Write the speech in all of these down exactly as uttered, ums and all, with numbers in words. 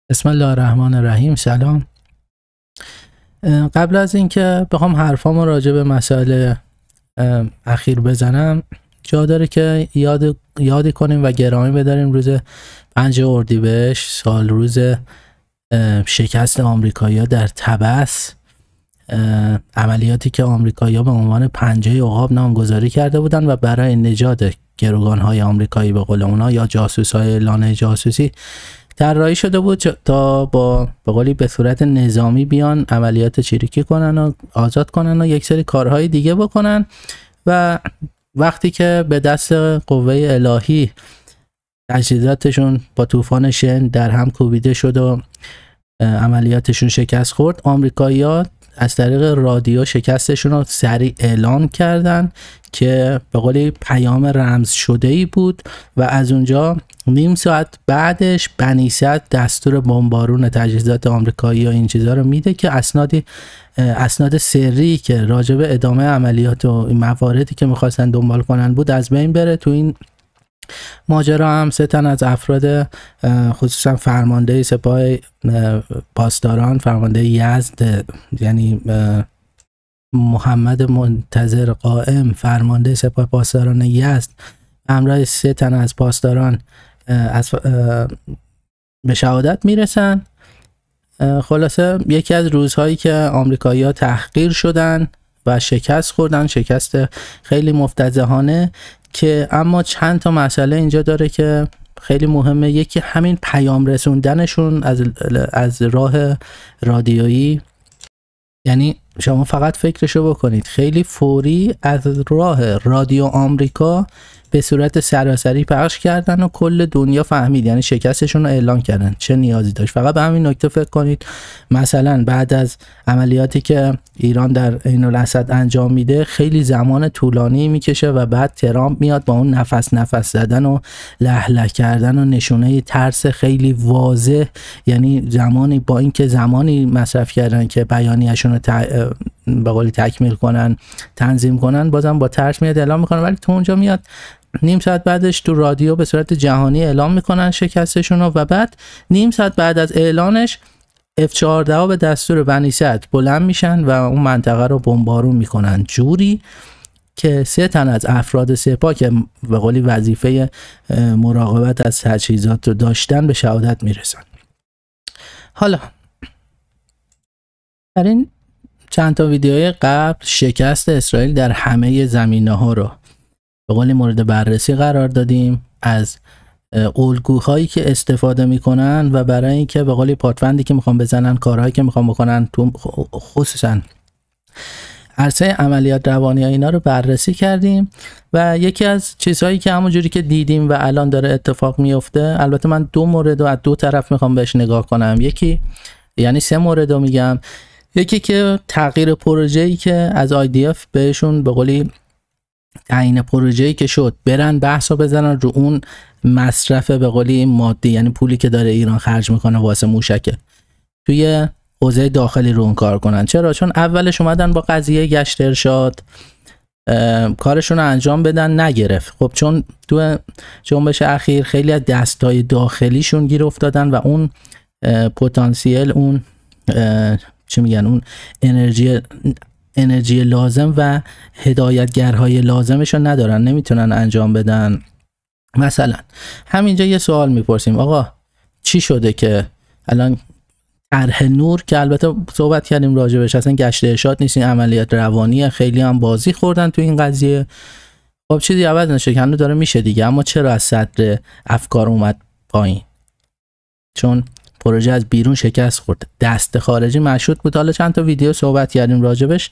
بسم الله الرحمن الرحیم. سلام. قبل از اینکه بخوام حرفامو راجع به مسائل اخیر بزنم، جا داره که یاد یادی کنیم و گرامی بداریم روز پنج اردیبهشت، سال روز شکست آمریکایی‌ها در طبس، عملیاتی که آمریکایی‌ها به عنوان پنجه عقاب نامگذاری کرده بودن و برای نجات گروگان‌های آمریکایی به قول اونا یا جاسوس‌های لانه جاسوسی طراحی شده بود تا با به قولی به صورت نظامی بیان عملیات چریکی کنن و آزاد کنن و یک سری کارهای دیگه بکنن و وقتی که به دست قوه الهی تجهیزاتشون با طوفان شن در هم کوبیده شد و عملیاتشون شکست خورد، آمریکایی‌ها از طریق رادیو شکستشون رو سریع اعلام کردن که به قولی پیام رمز شده ای بود و از اونجا نیم ساعت بعدش بنی صدر دستور بمبارون تجهیزات آمریکایی و این چیزا رو میده که اسنادی اسناد سری که راجع به ادامه عملیات و این مواردی که میخواستن دنبال کنن بود از بین بره. تو این ماجرا هم سه تن از افراد خصوصا فرمانده سپاه پاسداران، فرمانده یزد یعنی محمد منتظر قائم، فرمانده سپاه پاسداران یزد، همراه سه تن از پاسداران از به شهادت میرسن. خلاصه یکی از روزهایی که آمریکایی‌ها تحقیر شدن و شکست خوردن، شکست خیلی مفتضحانه، که اما چند تا مسئله اینجا داره که خیلی مهمه. یکی همین پیام رسوندنشون از از راه رادیویی، یعنی شما فقط فکرشو بکنید خیلی فوری از راه رادیو آمریکا به صورت سراسری پخش کردن و کل دنیا فهمید، یعنی شکستشون رو اعلان کردن. چه نیازی داشت؟ فقط به همین نکته فکر کنید. مثلا بعد از عملیاتی که ایران در عین الاسد انجام میده خیلی زمان طولانی میکشه و بعد ترامپ میاد با اون نفس نفس زدن و له له کردن و نشونه ترس خیلی واضح، یعنی زمانی با اینکه زمانی مصرف کردن که بیانیه‌شون رو ت... به قولی تکمیل کنن، تنظیم کنن، بازم با ترس میاد اعلام میکنن، ولی تو اونجا میاد نیم ساعت بعدش تو رادیو به صورت جهانی اعلام میکنن شکستشون رو و بعد نیم ساعت بعد از اعلانش اف چهارده به دستور بنی صدر بلند میشن و اون منطقه رو بمبارون میکنن، جوری که سه تن از افراد سپاه که به قولی وظیفه مراقبت از تجهیزات رو داشتن به شهادت میرسن. حالا در این چند تا ویدیوی قبل شکست اسرائیل در همه زمینه‌ها رو به قول مورد بررسی قرار دادیم، از الگوهایی که استفاده میکنن و برای اینکه به قول پاتوندی که میخوان بزنن، کارهایی که میخوان بکنن تو خصوصا عرصه عملیات روانی ها، اینا رو بررسی کردیم و یکی از چیزهایی که همونجوری که دیدیم و الان داره اتفاق میفته، البته من دو مورد رو از دو طرف میخوام بهش نگاه کنم، یکی یعنی سه مورد رو میگم. یکی که تغییر پروژه‌ای که از آی دی اف بهشون به قولی تعیین پروژه‌ای که شد برن بحثو بزنن رو اون مصرف به قولی مادی، یعنی پولی که داره ایران خرج میکنه واسه موشکه، توی حوزه داخلی رو اون کار کنن. چرا؟ چون اولش اومدن با قضیه گشت ارشاد کارشون رو انجام بدن، نگرفت. خب چون تو جنبش اخیر خیلی از دستای داخلیشون گیر افتادن و اون پتانسیل، اون چی میگن، اون انرژی انرژی لازم و هدایتگرهای لازمش رو ندارن، نمیتونن انجام بدن. مثلا همینجا یه سوال میپرسیم، آقا چی شده که الان طرح نور که البته صحبت کردیم راجبش، اصلا گشت ارشاد نیست، این عملیات روانیه، خیلی هم بازی خوردن تو این قضیه. خب چیزی عوض نشه که هنوز داره میشه دیگه، اما چرا از صدر افکار اومد پایین؟ چون پروژه از بیرون شکست خورد، دست خارجی مشروط بود. حالا چند تا ویدیو صحبت کردیم راجبش،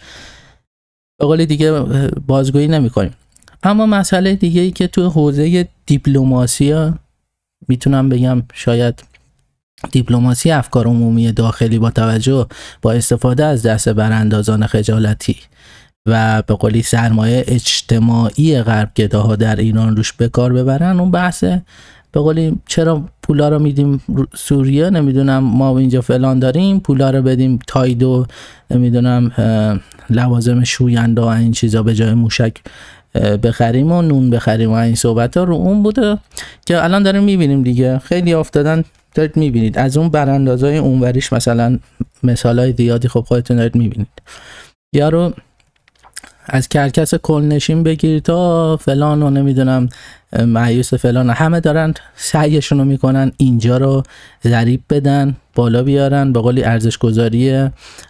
به قول دیگه بازگویی نمی‌کنیم. اما مسئله دیگه ای که تو حوزه دیپلماسی میتونم بگم، شاید دیپلماسی افکار عمومی داخلی با توجه با استفاده از دست براندازان خجالتی و به قولی سرمایه اجتماعی غربگداها در ایران روش به کار ببرن، اون بحث به قولی چرا پولا رو میدیم سوریه، نمیدونم ما اینجا فلان داریم، پولا رو بدیم تایدو، نمیدونم لوازم شوینده و این چیزا به جای موشک بخریم و نون بخریم و این صحبت ها رو اون بوده که الان داریم میبینیم دیگه. خیلی افتادن دارید میبینید. از اون براندازای اونوریش مثلا مثالای زیادی خب خودتون دارید میبینید. یارو از کرکس کلنشین بگیر تا فلان و نمیدونم مایوس فلان، همه دارن سعیشون رو میکنن اینجا رو ضریب بدن، بالا بیارن، به قولی ارزش گذاری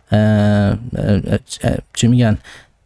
چی میگن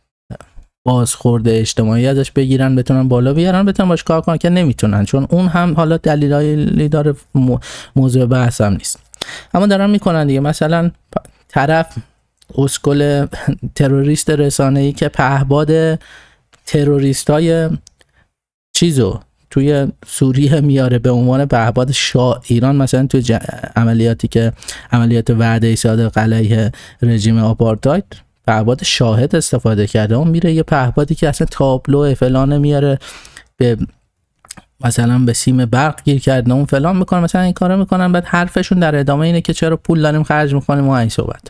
بازخورده اجتماعی ازش بگیرن، بتونن بالا بیارن، بتونن باش کار کنن که نمیتونن، چون اون هم حالا دلیلی داره، موضوع بحث هم نیست، اما دارن میکنن دیگه. مثلا طرف اسکل تروریست رسانه‌ای که پهباد تروریستای چیزو توی سوریه میاره به عنوان پهباد شاه ایران، مثلا توی ج... عملیاتی که عملیات وعده صادق علیه رژیم آپارتاید پهباد شاهد استفاده کرده، اون میره یه پهبادی که اصلا تابلو فلانه میاره به مثلا به سیم برق گیر کرده اون فلان میکنه، مثلا این کارو میکنن، بعد حرفشون در ادامه اینه که چرا پول داریم خرج میکنیم و این صحبت،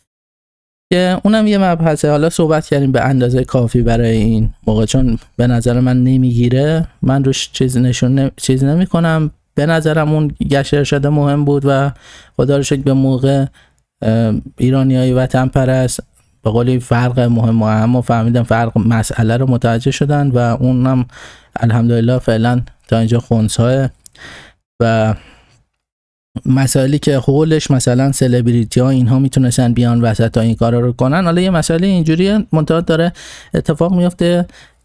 که اونم یه مبحثه. حالا صحبت کردیم به اندازه کافی برای این موقع، چون به نظر من نمیگیره، من روش چیز نشون ن... چیز نمی کنم. به نظرم اون گشت ارشاد مهم بود و خدا رو شکر به موقع ایرانیای وطن پرست به قولی فرق مهم و اهم فهمیدن، فرق مسئله رو متوجه شدن و اونم الحمدلله فعلا تا اینجا خنثی. و مسائلی که حولش مثلا سلبریتی ها اینها میتونستن بیان وسط تا این کارا رو کنن، حالا یه مسئله اینجوریه منتها داره اتفاق میفته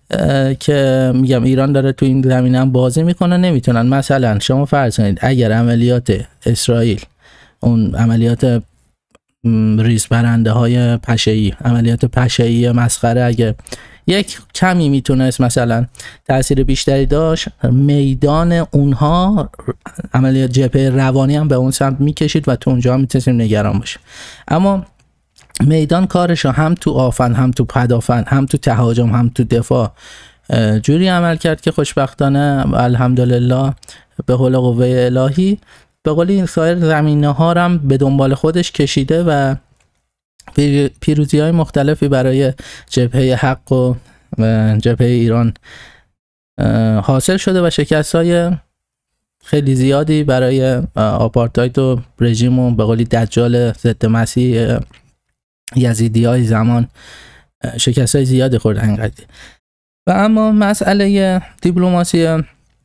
که میگم ایران داره تو این زمینه هم بازی میکنه، نمیتونن. مثلا شما فرض کنید اگر عملیات اسرائیل، اون عملیات ریز برنده های پشه‌ای، عملیات پشه‌ای مسخره، اگه یک کمی میتونست مثلا تأثیر بیشتری داشت، میدان اونها عملیات جبهه روانی هم به اون سمت میکشید و تو اونجا هم میتونستیم نگران باشیم. اما میدان کارش هم تو آفن، هم تو پدافن، هم تو تهاجم، هم تو دفاع جوری عمل کرد که خوشبختانه الحمدلله به قول قوه الهی به قول این سایر زمینه ها هم به دنبال خودش کشیده و پیروزی های مختلفی برای جبهه حق و جبهه ایران حاصل شده و شکست های خیلی زیادی برای آپارتاید و رژیم و به قولی دجال ضد مسیح یزیدی های زمان شکست های زیادی خوردن این قضیه. و اما مسئله دیپلماسی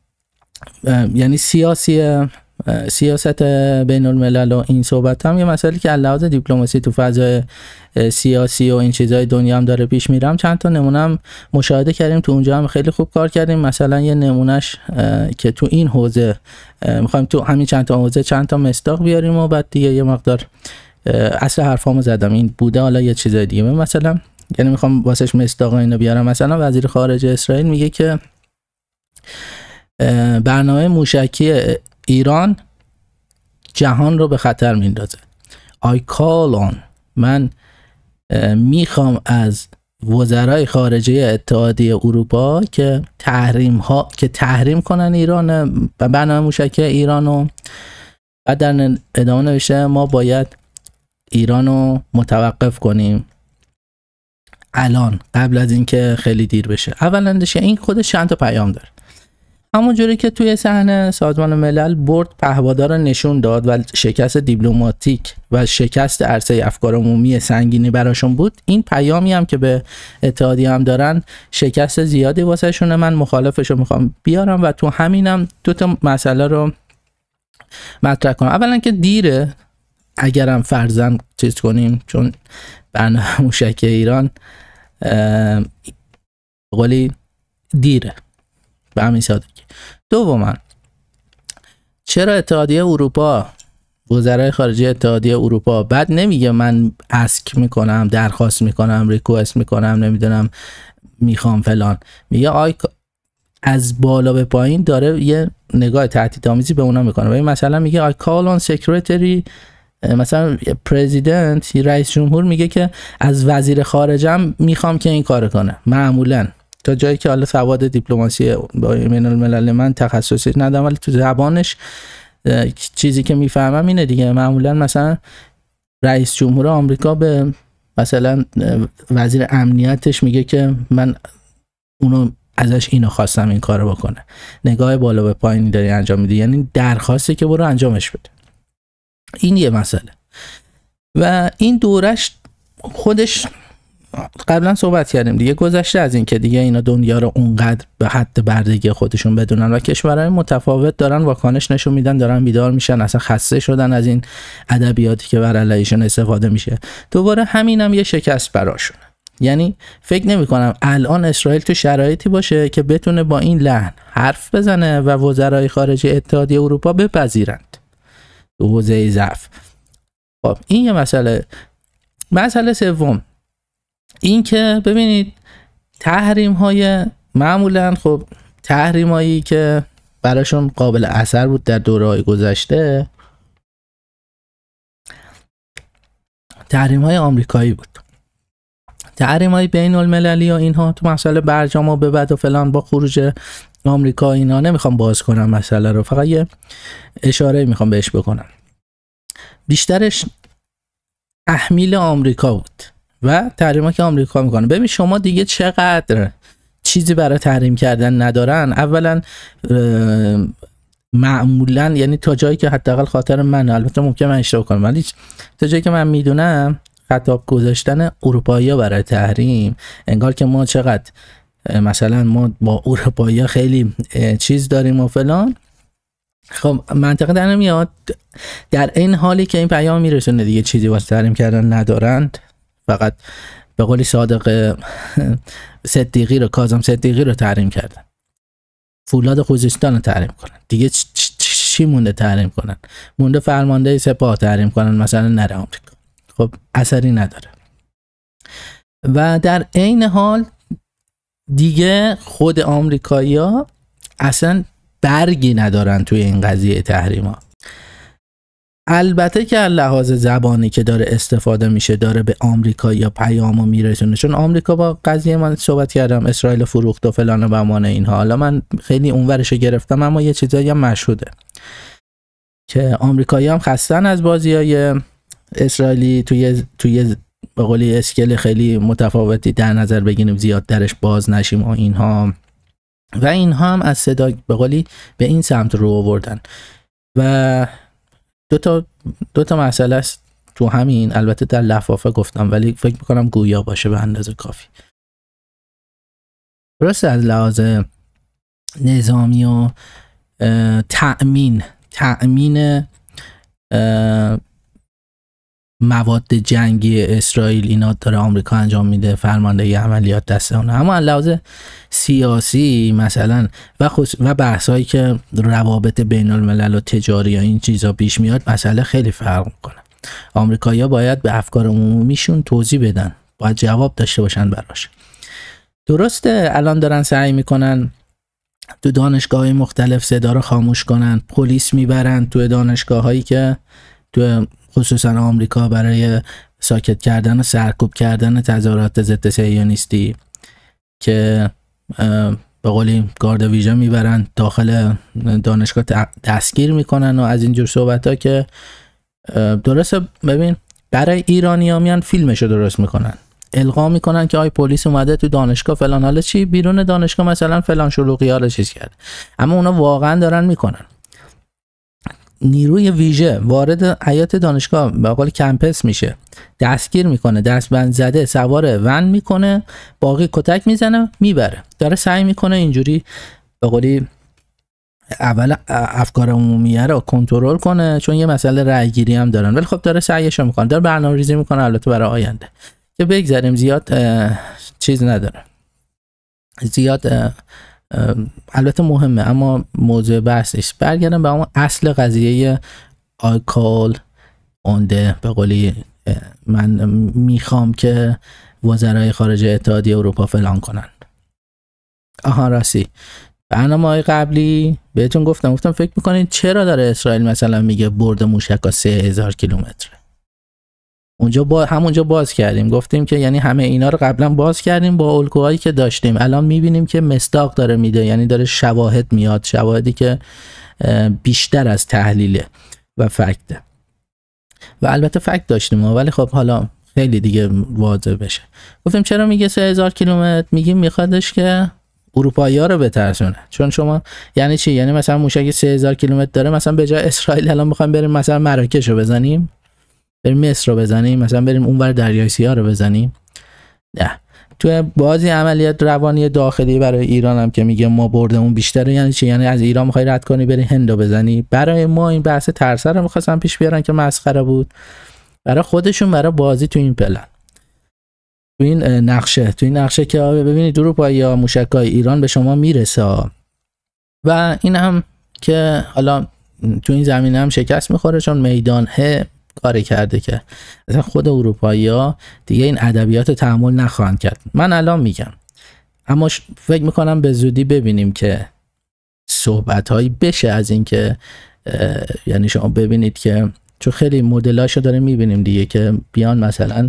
یعنی سیاسی سیاست بین الملل و این صحبت هم یه مسئله که علاوه دیپلماسی تو فضای سیاسی و این چیزای دنیا هم داره پیش میرم. چند تا نمونه هم مشاهده کردیم تو اونجا، هم خیلی خوب کار کردیم. مثلا یه نمونهش که تو این حوزه میخوایم تو همین چند تا حوزه چند تا مصداق بیاریم و بعد دیگه یه مقدار اصل حرفامو زدم این بوده، حالا یه چیزای دیگه مثلا یعنی میخوام واسش مصداق اینو بیارم. مثلا وزیر خارجه اسرائیل میگه که برنامه موشکی ایران جهان رو به خطر میندازه. I call on، من میخوام از وزرای خارجه اتحادیه اروپا که تحریم ها که تحریم کنن ایران و برنامه موشکی ایرانو. بعد در ادامه نوشته ما باید ایرانو متوقف کنیم الان قبل از اینکه خیلی دیر بشه. اولندش این خودش چند تا پیام داره. همون جوری که توی صحنه سازمان ملل برد پهپادها رو نشون داد و شکست دیپلماتیک و شکست عرصه افکار عمومی سنگینی براشون بود، این پیامی هم که به اتحادیه هم دارن شکست زیادی واسه شونه. من مخالفش رو میخوام بیارم و تو همینم دو تا مسئله رو مطرح کنم. اولا که دیره اگرم فرضاً چیز کنیم، چون برنامه موشکی ایران قولی دیره به همین سادگی. دوما چرا اتحادیه اروپا، وزرای خارجه اتحادیه اروپا بعد نمیگه من اسک میکنم، درخواست میکنم، ریکوست میکنم، نمیدونم میخوام فلان، میگه آی از بالا به پایین داره یه نگاه تهدیدآمیزی به اونا میکنه. و مثلا میگه آی کال آن سکرتری، مثلا پرزیدنت رئیس جمهور میگه که از وزیر خارجم میخوام که این کار کنه. معمولا تا جایی که حالا سواد دیپلماسی بین الملل من تخصصی ندارم ولی تو زبانش چیزی که میفهمم اینه دیگه. معمولا مثلا رئیس جمهور آمریکا به مثلا وزیر امنیتش میگه که من اونو ازش اینو خواستم این کارو بکنه. نگاه بالا به پایینی داری انجام میدی، یعنی درخواستی که برو انجامش بده. این یه مسئله. و این دورش خودش قبلا صحبت کردیم دیگه، گذشته از این که دیگه اینا دنیا رو اونقدر به حد بردگی خودشون بدونن و کشورهای متفاوت دارن واکنش نشون میدن، دارن بیدار میشن، اصلا خسته شدن از این ادبیاتی که بر علیهشون استفاده میشه. دوباره همینم هم یه شکست براشون. یعنی فکر نمی کنم الان اسرائیل تو شرایطی باشه که بتونه با این لحن حرف بزنه و وزرای خارجه اتحادیه اروپا بپذیرند تو حوزه ضعف. خب این یه مسئله. مسئله سوم این که ببینید تحریم های معمولا، خب تحریم هایی که براشون قابل اثر بود در دوره‌های گذشته تحریم های آمریکایی بود. تحریم های بین المللی و اینها تو مسئله برجام و به بعد و فلان با خروج آمریکا اینا نمیخوام باز کنم مسئله رو، فقط یه اشاره میخوام بهش بکنم. بیشترش تحمیل آمریکا بود و تحریما که آمریکا میکنه. ببین شما دیگه چقدر چیزی برای تحریم کردن ندارن. اولا معمولا یعنی تا جایی که حداقل خاطر من، البته ممکنه من اشتباه کنم، ولی تا جایی که من میدونم خطاب گذاشتن اروپایی‌ها برای تحریم انگار که ما چقدر مثلا ما با اروپایی‌ها خیلی چیز داریم و فلان. خب منطقه در نمیاد. در این حالی که این پیام میرسونه دیگه چیزی واسه تحریم کردن ندارند، فقط به قولی صادق صدیقی رو، کاظم صدیقی رو تحریم کردن، فولاد خوزستان رو تحریم کنن، دیگه چی مونده تحریم کنن؟ مونده فرمانده سپاه تحریم کنن مثلا نره آمریکا. خب اثری نداره. و در عین حال دیگه خود آمریکایی‌ها اصلا برگی ندارن توی این قضیه تحریما. البته که لحاظ زبانی که داره استفاده میشه داره به آمریکا یا پیامو میرسونه، چون آمریکا با قضیه من صحبت کردم اسرائیل فروخت و فلان و بهمان اینها. حالا من خیلی اونورشو گرفتم، اما یه چیزایی هم مشهوده که آمریکایی هم خستن از بازیای اسرائیلی توی توی به قولی اسکیل خیلی متفاوتی در نظر بگیریم، زیاد درش باز نشیم و اینها. و اینها هم از صدا به قولی به این سمت رو آوردن. و دو تا دو تا مسئله است تو همین، البته در لفافه گفتم ولی فکر میکنم گویا باشه به اندازه کافی. درسته از لحاظ نظامی و تأمین تأمین مواد جنگی اسرائیل اینا داره آمریکا انجام میده، فرماندهی عملیات دست اونه. اما از لحاظ سیاسی مثلا و خص... و بحثایی که روابط بین الملل و تجاری و این چیزا پیش میاد مسئله خیلی فرق میکنه. آمریکایی‌ها باید به افکار عمومیشون توضیح بدن، باید جواب داشته باشن براش. درسته الان دارن سعی میکنن تو دانشگاه‌های مختلف صدا رو خاموش کنن، پلیس میبرن تو دانشگاه‌هایی که تو خصوصا آمریکا برای ساکت کردن و سرکوب کردن تظاهرات ضد صهیونیستی که به قولی گارد ویژه میبرن داخل دانشگاه دستگیر میکنن و از اینجور صحبت‌ها که درسته. ببین برای ایرانی‌ها میان فیلمشو درست میکنن، القا میکنن که آی پلیس اومده تو دانشگاه فلان، حالا چی بیرون دانشگاه مثلا فلان شلوغی‌ها رو چیز کرد، اما اونا واقعا دارن میکنن. نیروی ویژه وارد حیات دانشگاه به قول کمپس میشه، دستگیر میکنه، دستبند زده سوار ون میکنه، باقی کتک میزنه میبره. داره سعی میکنه اینجوری به قولی اول افکار عمومیه رو کنترل کنه، چون یه مسئله رأی گیری هم دارن، ولی خب داره سعیشو میکنه، داره برنامه‌ریزی میکنه البته برای آینده. که بگذاریم زیاد چیز نداره، زیاد البته مهمه اما موضوع بحث نیست. برگردم به اون اصل قضیه I call on the به قولی من میخوام که وزرای خارجه اتحادیه اروپا فلان کنن. آها راستی برنامه‌های قبلی بهتون گفتم گفتم فکر میکنید چرا داره اسرائیل مثلا میگه برد موشک‌ها سه هزار کیلومتر؟ اونجا با همونجا باز کردیم، گفتیم که یعنی همه اینا رو قبلا باز کردیم با الگوهایی که داشتیم. الان میبینیم که مصداق داره میده، یعنی داره شواهد میاد، شواهدی که بیشتر از تحلیله و فکته. و البته فکت داشتیم ولی خب حالا خیلی دیگه واضح بشه. گفتیم چرا میگه سه هزار کیلومتر؟ میگیم میخوادش که اروپایی‌ها رو بترسونه. چون شما یعنی چی؟ یعنی مثلا موشک سه هزار کیلومتر داره، مثلا به جای اسرائیل الان می‌خوایم بریم مثلا مراکش رو بزنیم، بریم مصر رو بزنیم، مثلا بریم اونور دریای سیاه رو بزنیم؟ نه. تو بازی عملیات روانی داخلی برای ایران هم که میگه ما بردمون بیشتره، یعنی چی؟ یعنی از ایران می‌خوای رد کنی بری هند رو بزنی؟ برای ما این بحث ترسه رو می‌خواستن پیش بیارن که مسخره بود. برای خودشون، برای بازی تو این پلن، تو این نقشه، تو این نقشه که ببینید اروپایی‌ها موشک‌های ایران به شما میرسه و این هم که حالا تو این زمینه هم شکست میخوره، چون میدان ه کاری کرده که مثلا خود اروپایی‌ها دیگه این ادبیات تحمل نخواهند کرد. من الان میگم، اما فکر میکنم به زودی ببینیم که صحبت‌هایی بشه از این که یعنی شما ببینید که چون خیلی مدلاشو داره میبینیم دیگه که بیان مثلا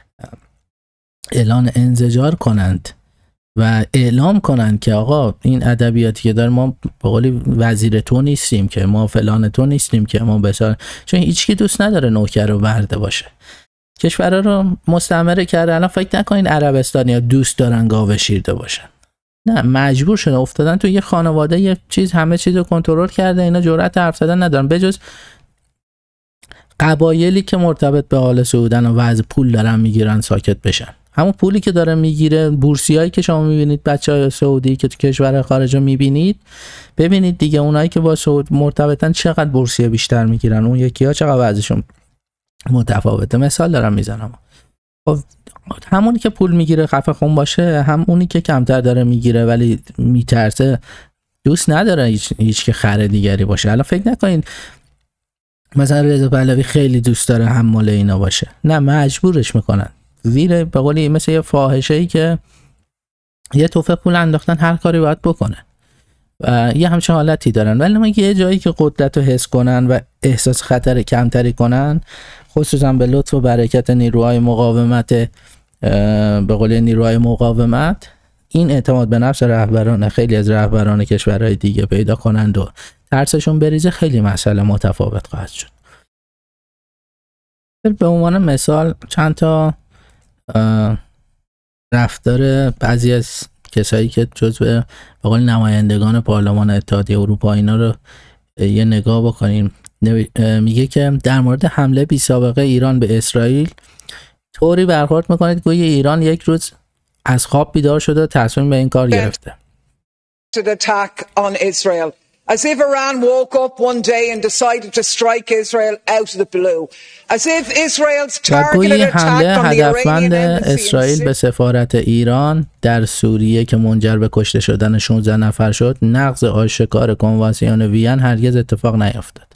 اعلان انزجار کنند و اعلام کنند که آقا این ادبیاتی که داره، ما به قولی وزیر تو نیستیم که، ما فلان تو نیستیم که، ما بسار، چون هیچکی دوست نداره نوکر و برده باشه. کشورها رو مستعمره کرده. الان فکر نکنین عربستانیا دوست دارن گاو شیرده باشن، نه، مجبور شدن، افتادن تو یه خانواده یه چیز همه چیز رو کنترل کرده، اینا جرأت حرف زدن ندارن، بجز قبایلی که مرتبط به آل سعودن و وضع پول دارن میگیرن ساکت بشن. همون پولی که داره میگیره، بورسیایی که شما میبینید، بچهای سعودی که تو کشور خارج رو میبینید، ببینید دیگه اونایی که با سعود مرتبطن چقدر بورسیه بیشتر میگیرن، اون یکی‌ها چقدر وضعشون متفاوته. مثال دارم میزنم. خب همونی که پول میگیره خفه خون باشه، هم اونی که کمتر داره میگیره ولی میترسه، دوست نداره هیچ هیچ که خره دیگری باشه. الان فکر نکنین مثلا رضا پهلوی خیلی دوست داره حمال اینا باشه، نه، مجبورش میکنن. زیر به قولی مثل یه فاحشه‌ای که یه توفه پول انداختن، هر کاری باید بکنه و یه همچین حالتی دارن. ولی ما یه جایی که قدرت رو حس کنن و احساس خطر کمتری کنن، خصوصا به لطف و برکت نیروهای مقاومت، به قولی نیروهای مقاومت، این اعتماد به نفس رهبران خیلی از رهبران کشورهای دیگه پیدا کنند و ترسشون بریزه، خیلی مسئله متفاوت خواهد شد. به عنوان مثال چند تا رفتار بعضی از کسایی که جزو به قول نمایندگان پارلمان اتحادیه اروپا اینا رو یه نگاه بکنیم. میگه که در مورد حمله بی سابقه ایران به اسرائیل طوری برخورد میکنید گویا ایران یک روز از خواب بیدار شده و تصمیم به این کار گرفته. As if Iran woke up one day and decided to strike Israel out of the blue. As if Israel's targeted attack on the Iranian embassy اسرائیل به سفارت ایران در سوریه که منجر به کشته شدن شانزده نفر شد، نقض آشکار کنوانسیون وین هرگز اتفاق نیفتاد.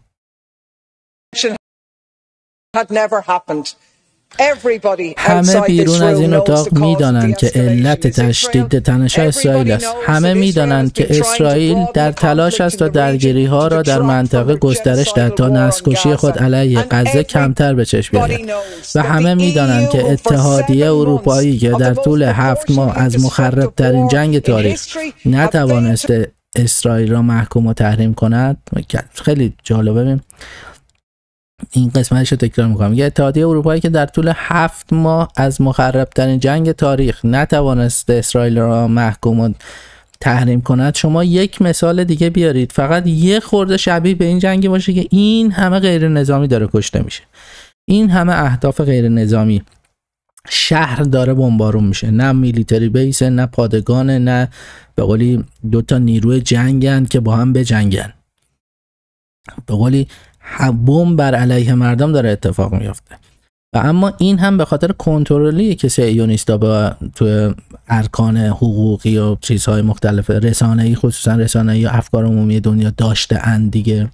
Had never happened. همه بیرون از این اتاق میدانند که علت تشدید تنش‌ها اسرائیل است. همه میدانند که اسرائیل در تلاش است تا درگیری ها را در منطقه گسترش دهد تا نسل‌کشی خود علیه غزه کمتر به چشم بیاید و همه میدانند که اتحادیه اروپایی که در طول هفت ماه از مخرب ترین جنگ تاریخ نتوانسته اسرائیل را محکوم و تحریم کند. خیلی جالبه. ببین این قسمتش رو تکرار میکنم. یه اتحادیه اروپایی که در طول هفت ماه از مخربترین جنگ تاریخ نتوانست اسرائیل را محکوم و تحریم کند. شما یک مثال دیگه بیارید، فقط یه خورده شبیه به این جنگی باشه که این همه غیر نظامی داره کشته میشه، این همه اهداف غیر نظامی، شهر داره بمبارون میشه، نه میلیتری بیس، نه پادگان، نه به قولی دوتا نیروی جنگن که با هم بجنگن، به قولی بمب بر علیه مردم داره اتفاق میفته. و اما این هم به خاطر کنترلی که صهیونیستا به تو ارکان حقوقی و چیزهای مختلف رسانه‌ای، خصوصا رسانه‌ای و افکار عمومی دنیا داشته اند دیگه.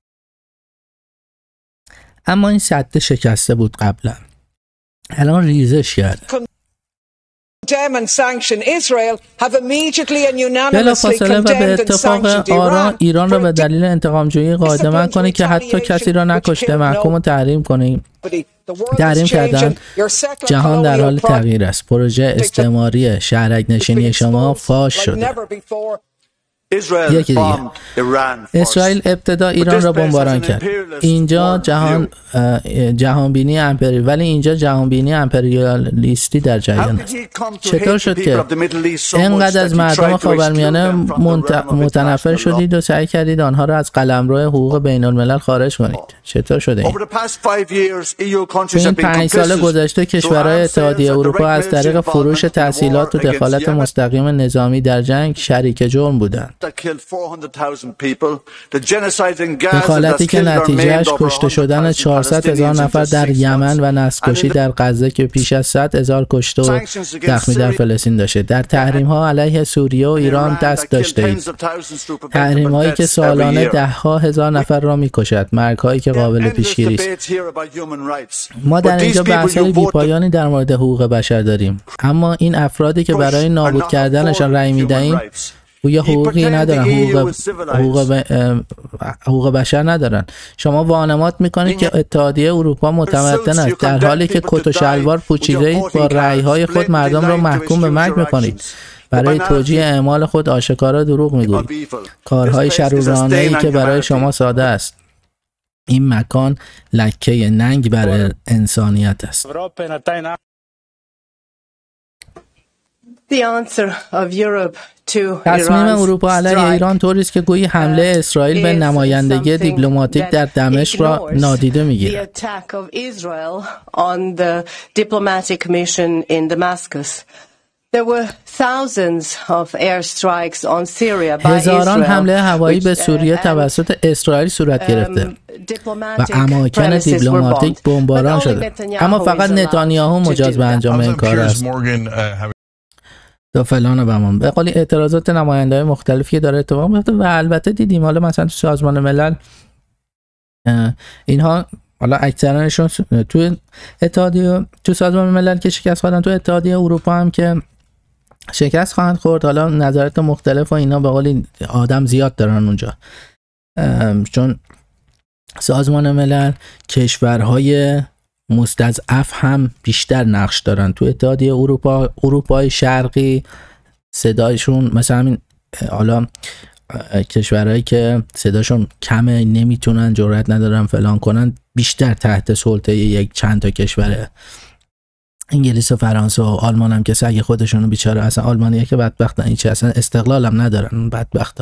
اما این سد شکسته بود قبلا، الان ریزش کرد. بلافاصله و به اتفاق آرا ایران را به دلیل انتقامجویی قادمه کنه که حتی کسی را نکشته محکوم و تحریم کنه. تحریم کردن. جهان در حال تغییر است. پروژه استعماری شهرک نشینی شما فاش شده. یکی دیگه، اسرائیل ابتدا ایران را بمباران کرد. اینجا جهان جهانبینی امپری ولی اینجا جهانبینی امپریالیستی در جریان است. چطور شد که اینقدر از مردم خاورمیانه متنفر شدید و سعی کردید آنها را از قلمرو حقوق بین الملل خارج کنید؟ چطور شده این؟ تو این پنج سال گذشته کشورهای اتحادیه اروپا از طریق فروش تسهیلات و دخالت مستقیم نظامی در جنگ شریک جرم بودند. دخالتی که نتیجهش کشته شدن چهارصد هزار نفر در یمن و نسل‌کشی در غزه که پیش از صد هزار کشته و زخمی در فلسطین داشته. در تحریم ها علیه سوریه و ایران دست داشته اید. تحریم هایی که سالانه ده ها هزار نفر را می کشد. مرگ هایی که قابل پیشگیری است. ما در اینجا بحث های بی‌پایانی در مورد حقوق بشر داریم، اما این افرادی که برای نابود کردنشان رأی می‌دهیم گویا حقوقی ندارن، حقوق حقوق, حقوق بشر ندارن. شما وانمود میکنید که اتحادیه اروپا متمدن است، در حالی که کت و شلوار پوشیده با رأی‌های خود مردم را محکوم به مرگ میکنید. برای توجیه اعمال خود آشکارا دروغ میگویید. کارهای شرورانه‌ای که برای شما ساده است. این مکان لکه ننگ بر انسانیت است. The answer of Europe to تصمیم اروپا علیه ایران طوری است که گویی حمله اسرائیل به نمایندگی دیپلماتیک در دمشق را نادیده می‌گیرد. The attack of Israel on the diplomatic mission in Damascus. There were thousands of airstrikes on Syria by هزاران Israel. حمله هوایی به سوریه توسط اسرائیل صورت گرفته و اماکن دیپلماتیک بمباران شده، اما فقط نتانیاهو مجاز به انجام این کار است. تا فلان و بمان به قولی اعتراضات نماینده‌های مختلفی که داره اتفاق میفته و البته دیدیم حالا مثلا تو سازمان ملل اینها حالا اکثرانشون تو اتحادیه تو سازمان ملل که شکست خوردن، تو اتحادیه اروپا هم که شکست خواهند خورد. حالا نظرات مختلف و اینا به قولی آدم زیاد دارن اونجا، چون سازمان ملل کشورهای مستضعف هم بیشتر نقش دارن. تو اتحادیه اروپا اروپای شرقی صدایشون مثلا همین حالا کشورهایی که صداشون کمه نمیتونن جرئت ندارن فلان کنن بیشتر تحت سلطه یک چند تا کشوره. انگلیس و فرانسه و آلمان هم که سگ خودشونو بیچاره، اصلا آلمانیه که بدبختن این چه اصلا استقلال هم ندارن بدبختا.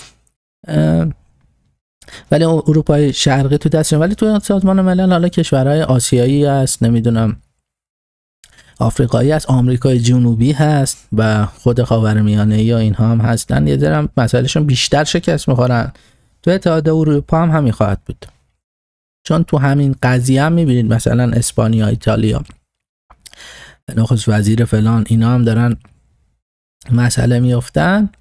ولی اروپای شرقی تو دستشون، ولی تو سازمان ملل حالا کشورهای آسیایی هست، نمیدونم آفریقایی هست، آمریکای جنوبی هست و خود خاورمیانه یا اینها هم هستن. یه ذره مسائلشون بیشتر شکست میخورن. تو اتحادیه اروپا هم همین خواهد بود، چون تو همین قضیه هم میبینید مثلا اسپانیا، ایتالیا، نخست وزیر فلان اینا هم دارن مسئله میافتن.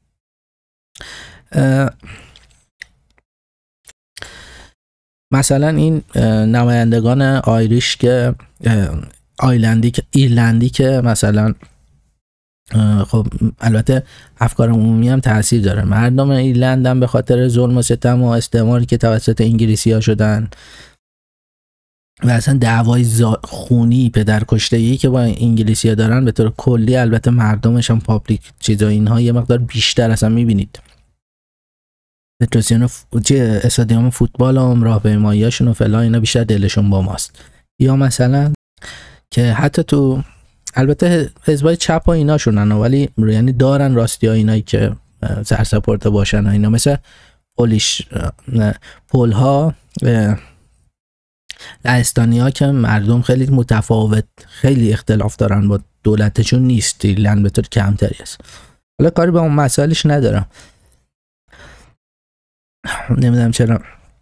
مثلا این نمایندگان آیریش که آیلندی که ایرلندی که مثلا خب البته افکار عمومی هم تاثیر داره. مردم ایرلند هم به خاطر ظلم و ستم و استعماری که توسط انگلیسی ها شدن و اصلا دعوای خونی پدرکشتگی که با انگلیسی ها دارن به طور کلی، البته مردمش هم پابلیک چیزا اینها یه مقدار بیشتر اصلا میبینید. فدراسیون ف... چه استادیوم فوتبال هم راهپیماییاشون و فلان اینا بیشتر دلشون با ماست. یا مثلا که حتی تو البته حزبای چپ و ایناشونن ولی یعنی دارن راستی ها اینایی که سرسپورت باشن و اینا، مثل پولیش پول ها لهستانیا که مردم خیلی متفاوت خیلی اختلاف دارن با دولتشون نیست، ایرلند به طور کمتری است. حالا کاری به اون مسائلش ندارم، نمیدونم چرا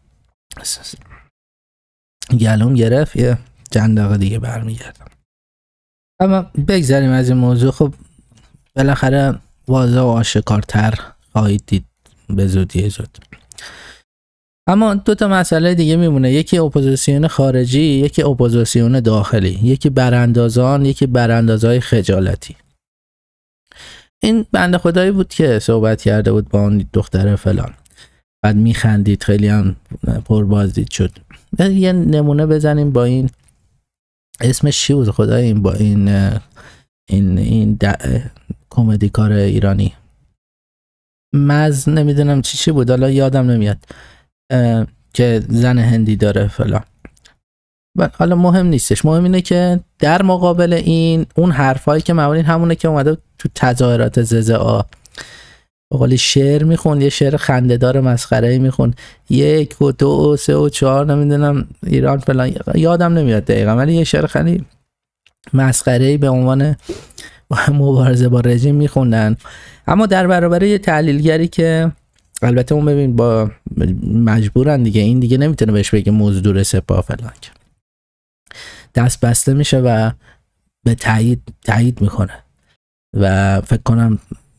گلوم گرفت، یه چند دقیقه دیگه برمیگردم. اما بگذاریم از این موضوع. خب بالاخره واضح و آشکارتر خواهید دید به زودی زود. اما دو تا مسئله دیگه میمونه، یکی اپوزیسیون خارجی، یکی اپوزیسیون داخلی، یکی براندازان، یکی براندازهای خجالتی. این بنده خدایی بود که صحبت کرده بود با اون دختر فلان، بعد میخندید، خیلی هم پربازدید شد. یه نمونه بزنیم با این اسمش چی بود خدای این با این این این کمدی کار ایرانی مز نمیدونم چی چی بود، حالا یادم نمیاد، که زن هندی داره فلان. حالا مهم نیستش، مهم اینه که در مقابل این اون حرفایی که معمولا همونه که اومده تو تظاهرات ززا به قولی شعر میخون، یه شعر خنده‌دار مسخره‌ای میخون، یک و دو و سه و چهار نمیدونم ایران فلان، یادم نمیاد دقیقاً، ولی یه شعر خیلی مسخره‌ای به عنوان مبارزه با رژیم میخوندن. اما در برابر یه تحلیلگری که البته اون ببین با مجبورن دیگه، این دیگه نمیتونه بهش بگه مزدور سپاه فلان، دست بسته میشه و به تایید تایید میکنه و فکر کنم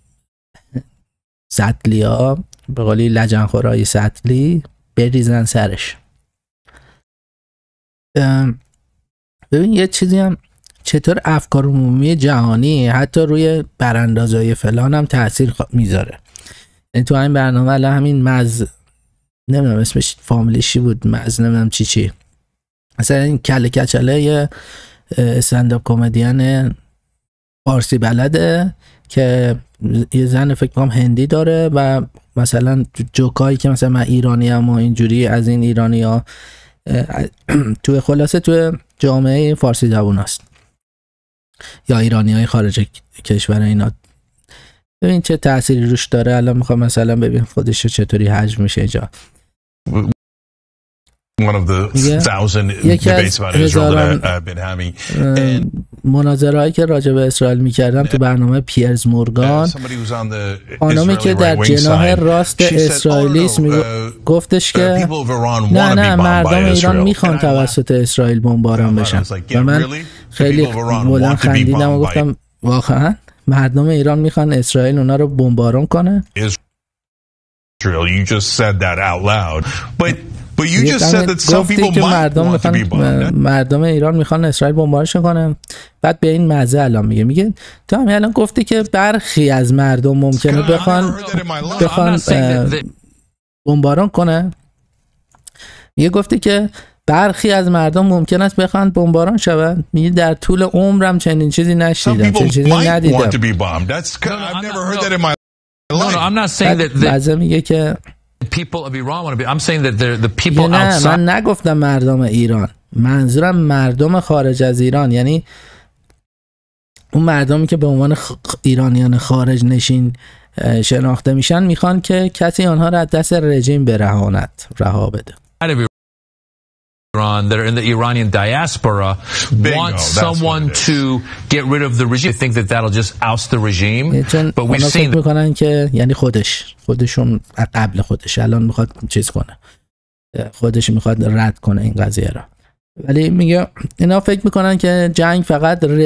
سطلی ها به قولی لجنخورای سطلی بریزن سرش. ببین یه چیزی هم، چطور افکار عمومی جهانی حتی روی براندازای فلان هم تأثیر میذاره. یعنی تو همین برنامه الان همین مز نمیدونم اسمش فامیلیشی بود، مز نمیدونم چی چی، مثلا این کله کچله یه استندآپ کمدین فارسی بلده که یه زن فکر کنم هندی داره و مثلا جوکایی که مثلا من ایرانی ام و اینجوری از این ایرانی ها توی خلاصه توی جامعه فارسی زبون هست یا ایرانی های خارج کشور اینا، ببین چه تأثیری روش داره. الان میخوام مثلا ببین خودش چطوری حجم میشه اینجا. One of the thousand debates about Israel that I've been having. مناظرهایی که راجع به اسرائیل میکردم تو برنامه پیرز مورگان، خانمی که در جناح راست اسرائیلیسم گفتش که نه نه مردم ایران میخوان توسط اسرائیل بمباران بشن و من خیلی بلند خندیدم و گفتم واقعا مردم ایران میخوان اسرائیل اونا رو بمباران کنه؟ Israel, you just said that out loud. But But you just said that some people might want to be bombed. مردم ایران میخوان اسرائیل بمبارش کنه. بعد به این مزه الان میگه میگه تو همین الان گفتی که برخی از مردم ممکنه بخوان بخوان بمباران کنه. میگه گفتی که برخی از مردم ممکن است بخوان بمباران شوند. میگه در طول عمرم چنین چیزی نشیدم، چنین چیزی ندیدم. No, no, I'm not saying that بعضی میگه که people of Iran want to be. I'm saying that the the people نه outside. من نگفتم مردم ایران، منظورم مردم خارج از ایران، یعنی اون مردمی که به عنوان خ... ایرانیان خارج نشین شناخته میشن میخوان که کسی آنها را از دست رژیم برهاند، رها بده. Iran that are in the Iranian diaspora Bingo, want someone to get rid of the regime. They think that that'll just oust the regime. But we've seen میکنن که یعنی خودش خودشون قبل خودش الان میخواد چیز کنه، خودش میخواد رد کنه این قضیه را. ولی میگه اینا فکر میکنن که جنگ فقط ر...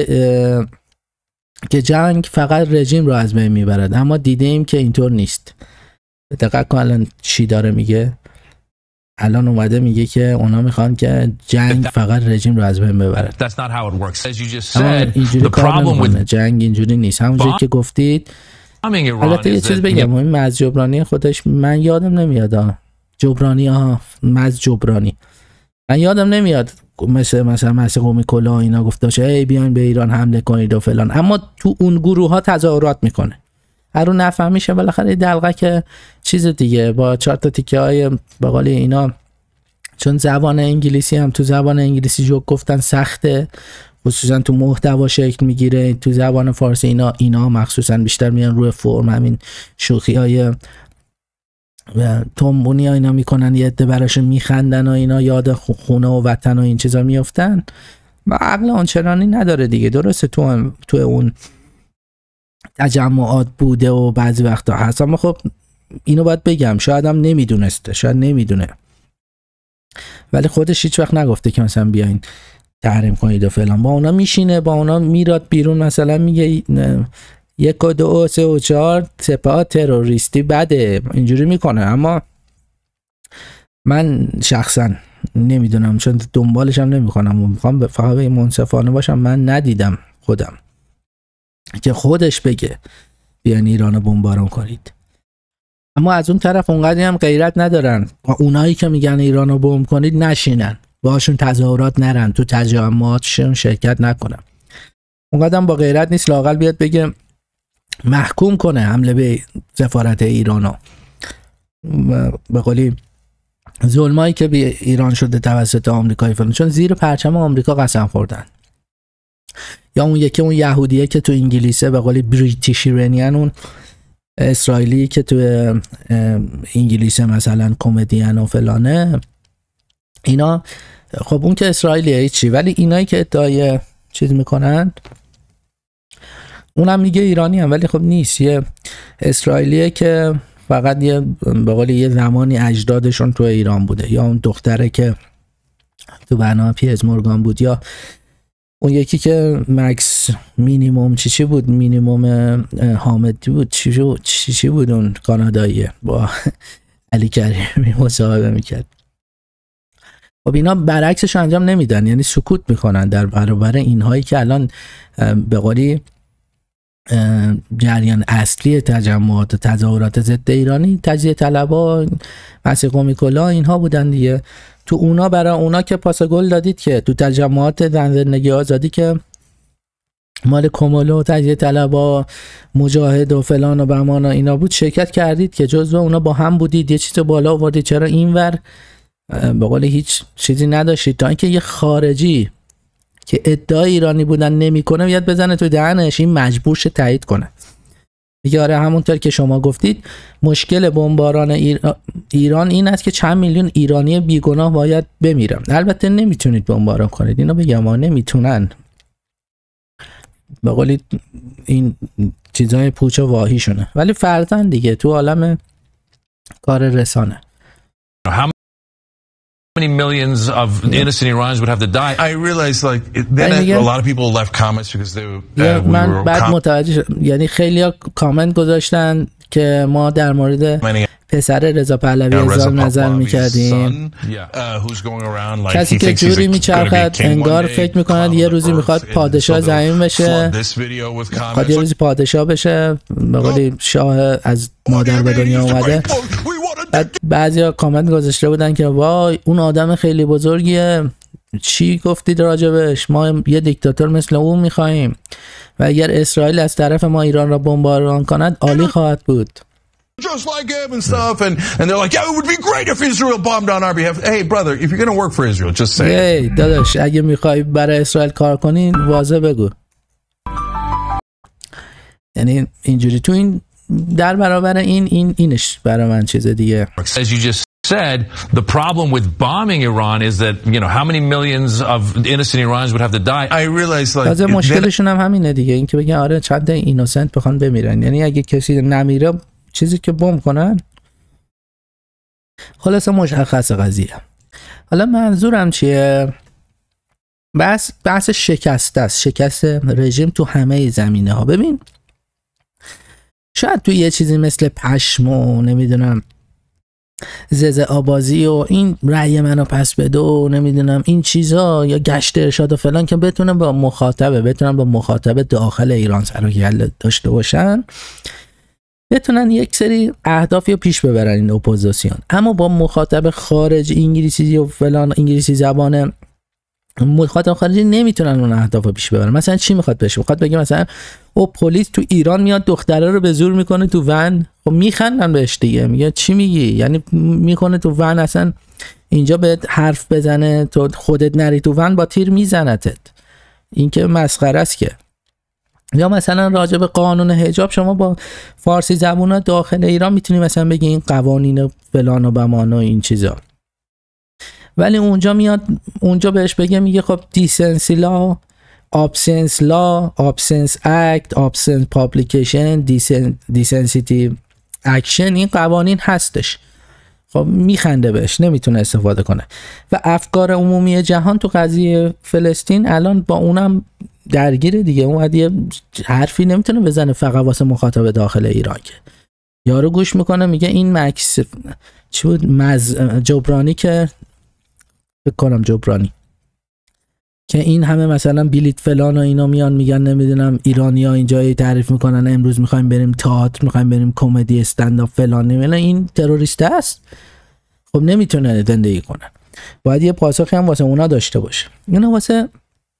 که جنگ فقط رژیم رو از بین میبرد، اما دیدیم که اینطور نیست. دقیق کن الان چی داره میگه. الان اومده میگه که اونا میخوان که جنگ فقط رژیم رو از بین ببرد. That's not how it works. As you just said, the problem with جنگ اینجوری نیست. همونجوری که گفتید. البته یه چیز بگم، این مز جبرانی خودش من یادم نمیاد. جبرانی ها مز جبرانی من یادم نمیاد مثل مثلا مثل قومی کلا اینا گفته باشه ای بیاین به ایران حمله کنید و فلان، اما تو اون گروه ها تظاهرات میکنه. هر اون نفهمیشه بالاخره دلقه که چیز دیگه با چهار تا تیکه های به قول اینا، چون زبان انگلیسی هم تو زبان انگلیسی جوک گفتن سخته، خصوصا تو محتوا شکل میگیره. تو زبان فارسی اینا اینا مخصوصا بیشتر میان روی فرم، همین شوخی های تنبونی ها اینا میکنن، یه عده براش میخندن و اینا یاد خونه و وطن و این چیزا میافتن و عقل آنچنانی نداره دیگه. درسته تو تو اون تجمعات بوده و بعضی وقتا هست، اما خب اینو باید بگم شاید هم نمیدونسته، شاید نمیدونه، ولی خودش هیچ وقت نگفته که مثلا بیاین تحریم کنید و فلان. با اونا میشینه، با اونا میراد بیرون، مثلا میگه یک و دو و سه و چهار سپاه تروریستی بده، اینجوری میکنه. اما من شخصا نمیدونم، چون دنبالش هم نمیکنم و میخوام فقط به منصفانه باشم، من ندیدم خودم که خودش بگه بیان ایرانو بمباران کنید. اما از اون طرف اونقدری هم غیرت ندارن و اونایی که میگن ایرانو بمب کنید نشینن باشون تظاهرات نرن، تو تجمعاتشون شرکت نکنن. اونقدر با غیرت نیست لااقل بیاد بگه محکوم کنه حمله به سفارت ایرانو. به قولی ظلمایی که به ایران شده توسط آمریکایی فلان، چون زیر پرچم آمریکا قسم خوردن. یا اون یکی اون یهودیه که تو انگلیسه، به قولی بریتیش ایرانیان، اون اسرائیلی که تو انگلیسه مثلا کمدین و فلانه، اینا خب اون که اسرائیلیه هیچی، ولی اینایی که ادعای چیز میکنن اونم میگه ایرانی هم، ولی خب نیست، یه اسرائیلیه که فقط یه به قول یه زمانی اجدادشون تو ایران بوده، یا اون دختره که تو برنامه پیرز مورگان بود، یا اون یکی که مکس مینیموم چی چی بود، مینیموم حامدی بود، چی چی, چی, چی بود اون کاناداییه با علی کریمی مصاحبه میکرد. خب اینا برعکسش انجام نمیدن، یعنی سکوت میکنن در برابر اینهایی که الان به قولی جریان اصلی تجمعات و تظاهرات ضد ایرانی تجزیه طلبا، مسیح قومی کلا اینها بودن دیگه. تو اونا برای اونا که پاس گل دادید که تو تجمعات زن زندگی آزادی که مال کمالو و تجزیه طلبا مجاهد و فلان و بهمان و اینا بود شرکت کردید که جزو اونا با هم بودید، یه چیز بالا آوردید، چرا اینور به قول هیچ چیزی نداشتید؟ تا اینکه یه خارجی که ادعای ایرانی بودن نمیکنه بیاد بزنه تو دهنش، این مجبور شه تایید کنه. میگه آره همونطور که شما گفتید مشکل بمباران ایران این است که چند میلیون ایرانی بیگناه باید بمیرن. البته نمیتونید بمباران کنید، اینا بگم ما نمیتونن، به قولی این چیزای پوچ و واهیشونه، ولی فرضاً دیگه تو عالم کار رسانه. Many millions of innocent Iranians would have to die. I realized like it, then a lot of people left comments because they uh, we من were بعد متوجه یعنی خیلی‌ها کامنت گذاشتن که ما در مورد پسر رضا پهلوی اظهار نظر می‌کردیم، کسی که جوری میچرخد انگار فکر می‌کند یه روزی می‌خواد پادشاه زمین بشه، می‌خواد یه روزی پادشاه بشه، به قولی شاه از مادر به دنیا اومده. بعضیا کامنت گذاشته بودن که وای اون آدم خیلی بزرگیه، چی گفتید راجبش، ما یه دیکتاتور مثل اون میخواییم و اگر اسرائیل از طرف ما ایران را بمباران کند عالی خواهد بود. Just like him and stuff, and and they're like, yeah, it would be great if Israel bombed on our behalf. Hey, brother, if you're gonna work for Israel, just say it. Hey, داداش اگه میخوای برای اسرائیل کار کنی واضح بگو. یعنی اینجوری تو این در برابر این این اینش برای من چیز دیگه. As you just said, the problem with bombing Iran is that, you know, how many millions of innocent Iranians would have to die. I realize like تازه مشکلشون هم همینه دیگه، این که بگن آره چند تا اینوسنت بخوان بمیرن، یعنی اگه کسی نمیره چیزی که بمب کنن. خلاصه مشخص قضیه. حالا منظورم چیه؟ بس بحث شکست است، شکست رژیم تو همه زمینه ها. ببین شاید تو یه چیزی مثل پشم و نمیدونم زز آبازی و این رأی منو پس بده و نمیدونم این چیزا یا گشت ارشاد و فلان که بتونن با مخاطبه بتونن با مخاطبه داخل ایران سر و کله داشته باشن، بتونن یک سری اهدافی رو پیش ببرن این اپوزیسیون، اما با مخاطب خارج انگلیسی و فلان انگلیسی زبانه مخاطب خارجی نمیتونن اون اهداف رو پیش ببرن. مثلا چی میخواد بشه؟ میخواد بگه مثلا او پلیس تو ایران میاد دختره رو به زور میکنه تو ون، خب میخندن بهش دیگه، میگه چی میگی؟ یعنی میکنه تو ون اصلا اینجا بهت حرف بزنه تو خودت نری تو ون با تیر میزنتت، این که مسخره است که. یا مثلا راجع به قانون حجاب شما با فارسی زبونا داخل ایران میتونی مثلا بگی این قوانین فلان و بمان و این چیزا، ولی اونجا میاد اونجا بهش بگه میگه خب دیسنسی لا، absence law, absence act, absence publication, desensitive action، این قوانین هستش. خب میخنده بهش، نمیتونه استفاده کنه. و افکار عمومی جهان تو قضیه فلسطین الان با اونم درگیره دیگه. اون یه حرفی نمیتونه بزنه فقط واسه مخاطب داخل ایران، که یارو گوش میکنه میگه این مکس چی بود مز جبرانی که فکر کنم جبرانی که این همه مثلا بلیت فلان و اینا میان میگن نمیدونم ایرانی‌ها اینجا تعریف میکنن امروز میخوایم بریم تئاتر، میخوایم بریم کمدی استندآپ فلان، نمیدونم این تروریست است. خب نمیتونه زندگی کنن، باید یه پاسخی هم واسه اونا داشته باشه. اینا واسه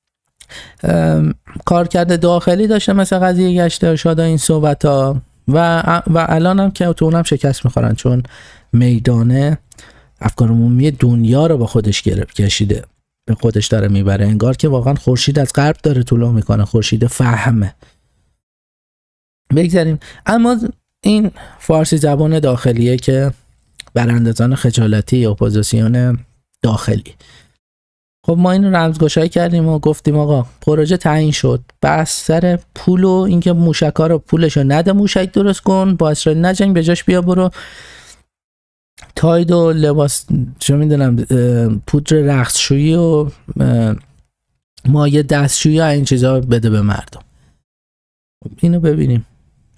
کارکرد داخلی داشته مثل قضیه گشت ارشاد این صحبت ها و و الان هم که تو اونم شکست میخورن، چون میدانه افکار عمومی دنیا رو با خودش گرفت کشیده، به خودش داره میبره. انگار که واقعا خورشید از غرب داره طلوع میکنه، خورشید فهمه. بگذاریم. اما این فارسی زبان داخلیه که براندازان خجالتی اپوزیسیون داخلی. خب ما این رو رمزگشایی کردیم و گفتیم آقا پروژه تعیین شد، بس سر پول و اینکه موشک‌ها رو پولشو نده موشک درست کن، با اسرائیل نجنگ، به جاش بیا برو تاید و لباس چه میدونم پودر رقصشویی و مایه دستشویی و این چیزا بده به مردم. اینو ببینیم.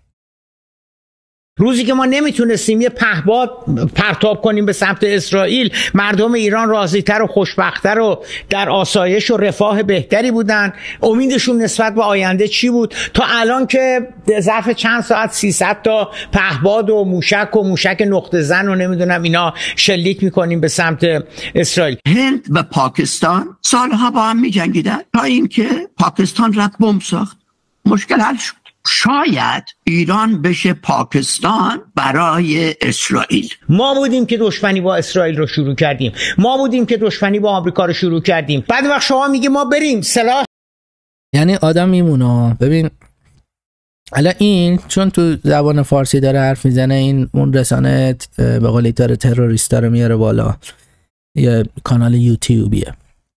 روزی که ما نمیتونستیم یه پهپاد پرتاب کنیم به سمت اسرائیل، مردم ایران راضی‌تر و خوشبخت‌تر و در آسایش و رفاه بهتری بودن. امیدشون نسبت به آینده چی بود؟ تا الان که ظرف چند ساعت سیصد تا پهپاد و موشک و موشک نقطه زن و نمیدونم اینا شلیک میکنیم به سمت اسرائیل. هند و پاکستان سالها با هم میجنگیدن تا اینکه پاکستان رفت بمب ساخت، مشکل حل شد. شاید ایران بشه پاکستان برای اسرائیل. ما بودیم که دشمنی با اسرائیل رو شروع کردیم، ما بودیم که دشمنی با آمریکا رو شروع کردیم. بعد وقت شما میگی ما بریم سلاح، یعنی آدم میمونه. ببین الان این چون تو زبان فارسی داره حرف میزنه، این اون رسانه به قول داره تروریستا رو میاره بالا، یه کانال یوتیوبیه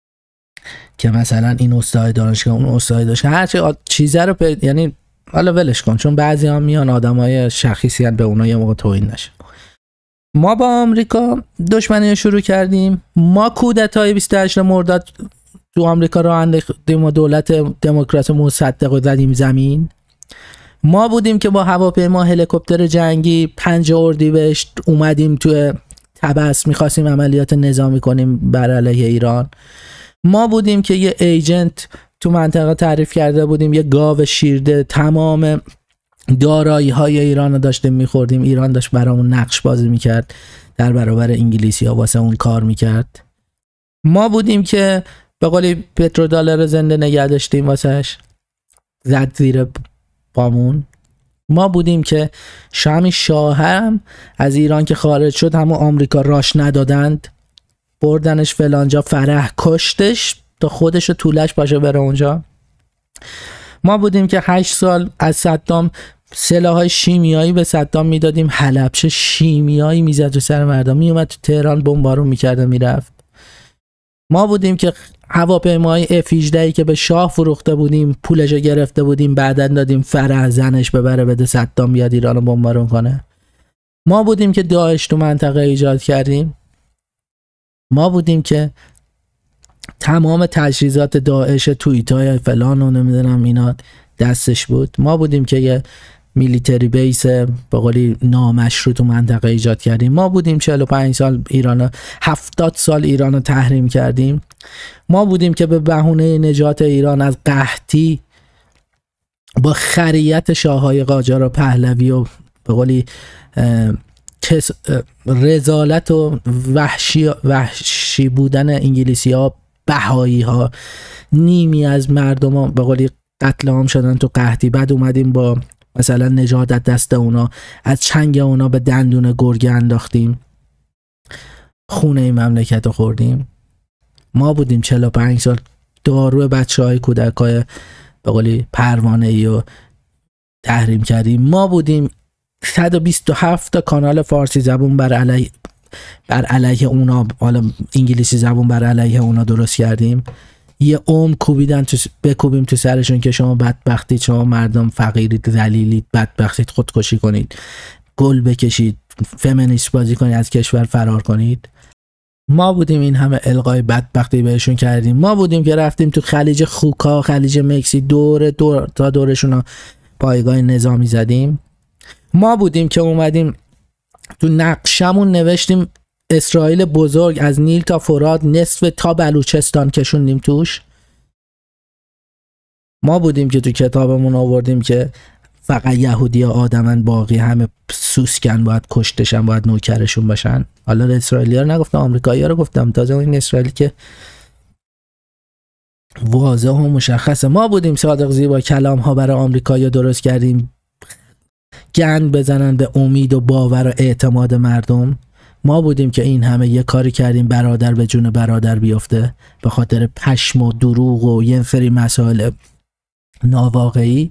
که مثلا این استاد دانشگاه اون استاد دانشگاه هر چی چیزه رو پ... یعنی حالا ولش کن، چون بعضی ها میان آدمای شخیصی هن به اونا یه موقع توهین نشه. ما با آمریکا دشمنی شروع کردیم، ما کودتای بیست و هشت مرداد تو آمریکا راه انداختیم و دولت دموکرات مصدق رو زدیم زمین. ما بودیم که با هواپیما هلیکوپتر جنگی پنج اردیبهشت اومدیم تو طبس میخواستیم عملیات نظامی کنیم بر علیه ایران. ما بودیم که یه ایجنت تو منطقه تعریف کرده بودیم، یه گاو شیرده تمام دارایی های ایران رو داشتیم میخوردیم، ایران داشت برامون نقش بازی میکرد، در برابر انگلیسی ها واسه اون کار میکرد. ما بودیم که به قولی پترودلار زنده نگه داشتیم واسهش، زد زیر پامون. ما بودیم که شامی شاه هم از ایران که خارج شد همون آمریکا راش ندادند، بردنش فلانجا، فرح کشتش تا خودش و طولش باشه بره اونجا. ما بودیم که هشت سال از صدام سلاح‌های شیمیایی به صدام میدادیم، حلبش شیمیایی میزد رو سر مردم، میومد تو تهران بمبارون میکرد و میرفت. ما بودیم که هواپیمای اف هجده که به شاه فروخته بودیم پولش رو گرفته بودیم، بعدن دادیم فرح زنش ببره بده صدام بیاد ایران رو بمبارون کنه. ما بودیم که داعش تو منطقه ایجاد کردیم. ما بودیم که تمام تجهیزات داعش، توییتای فلان و نمیدونم اینا دستش بود. ما بودیم که یه میلیتری بیس به قولی نامشروع تو منطقه ایجاد کردیم. ما بودیم چهل و پنج سال ایران، هفتاد سال ایران رو تحریم کردیم. ما بودیم که به بهونه نجات ایران از قحطی با خریت شاههای قاجار و پهلوی و به قولی رذالت و وحشی, وحشی بودن انگلیسی ها، بهایی ها، نیمی از مردم ها به قولی قتل عام شدن تو قحطی. بعد اومدیم با مثلا نجات دست اونا، از چنگ اونا به دندون گرگه انداختیم، خونه این مملکت رو خوردیم. ما بودیم چهل و پنج سال دارو بچه های کودکای به قولی پروانه ای رو تحریم کردیم. ما بودیم صد و بیست و هفت تا کانال فارسی زبون بر علیه بر علیه اونا، حالا انگلیسی زبون بر علیه اونا درست کردیم. یه عمر کوبیدن تو بکوبیم تو سرشون که شما بدبختید، شما مردم فقیرید، ذلیلید، بدبختید، خودکشی کنید، گل بکشید، فمینیست بازی کنید، از کشور فرار کنید. ما بودیم این همه القای بدبختی بهشون کردیم. ما بودیم که رفتیم تو خلیج خوکا، خلیج مکسی، دور دور تا دورشون پایگاه نظامی زدیم. ما بودیم که اومدیم تو نقشمون نوشتیم اسرائیل بزرگ از نیل تا فرات، نصف تا بلوچستان کشوندیم توش. ما بودیم که تو کتابمون آوردیم که فقط یهودی ها آدمن، باقی همه سوسکن، باید کشتشن، باید نوکرشون باشن. حالا اسرائیلی ها رو نگفتم، آمریکایی ها رو گفتم. تازه این اسرائیلی که واضح و مشخصه. ما بودیم صادق زیبا کلام ها برای آمریکایی‌ها درست کردیم گند بزنن به امید و باور و اعتماد مردم. ما بودیم که این همه یه کاری کردیم برادر به جون برادر بیفته به خاطر پشم و دروغ و یه سری مسائل ناواقعی.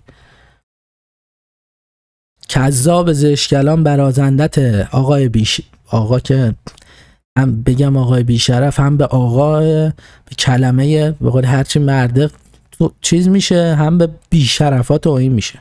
کذاب زشکلام برازندت آقای بیش آقا که هم بگم آقای بیشرف هم به آقا به کلمه به قول هرچی مرده چیز میشه هم به بیشرفات توهین میشه.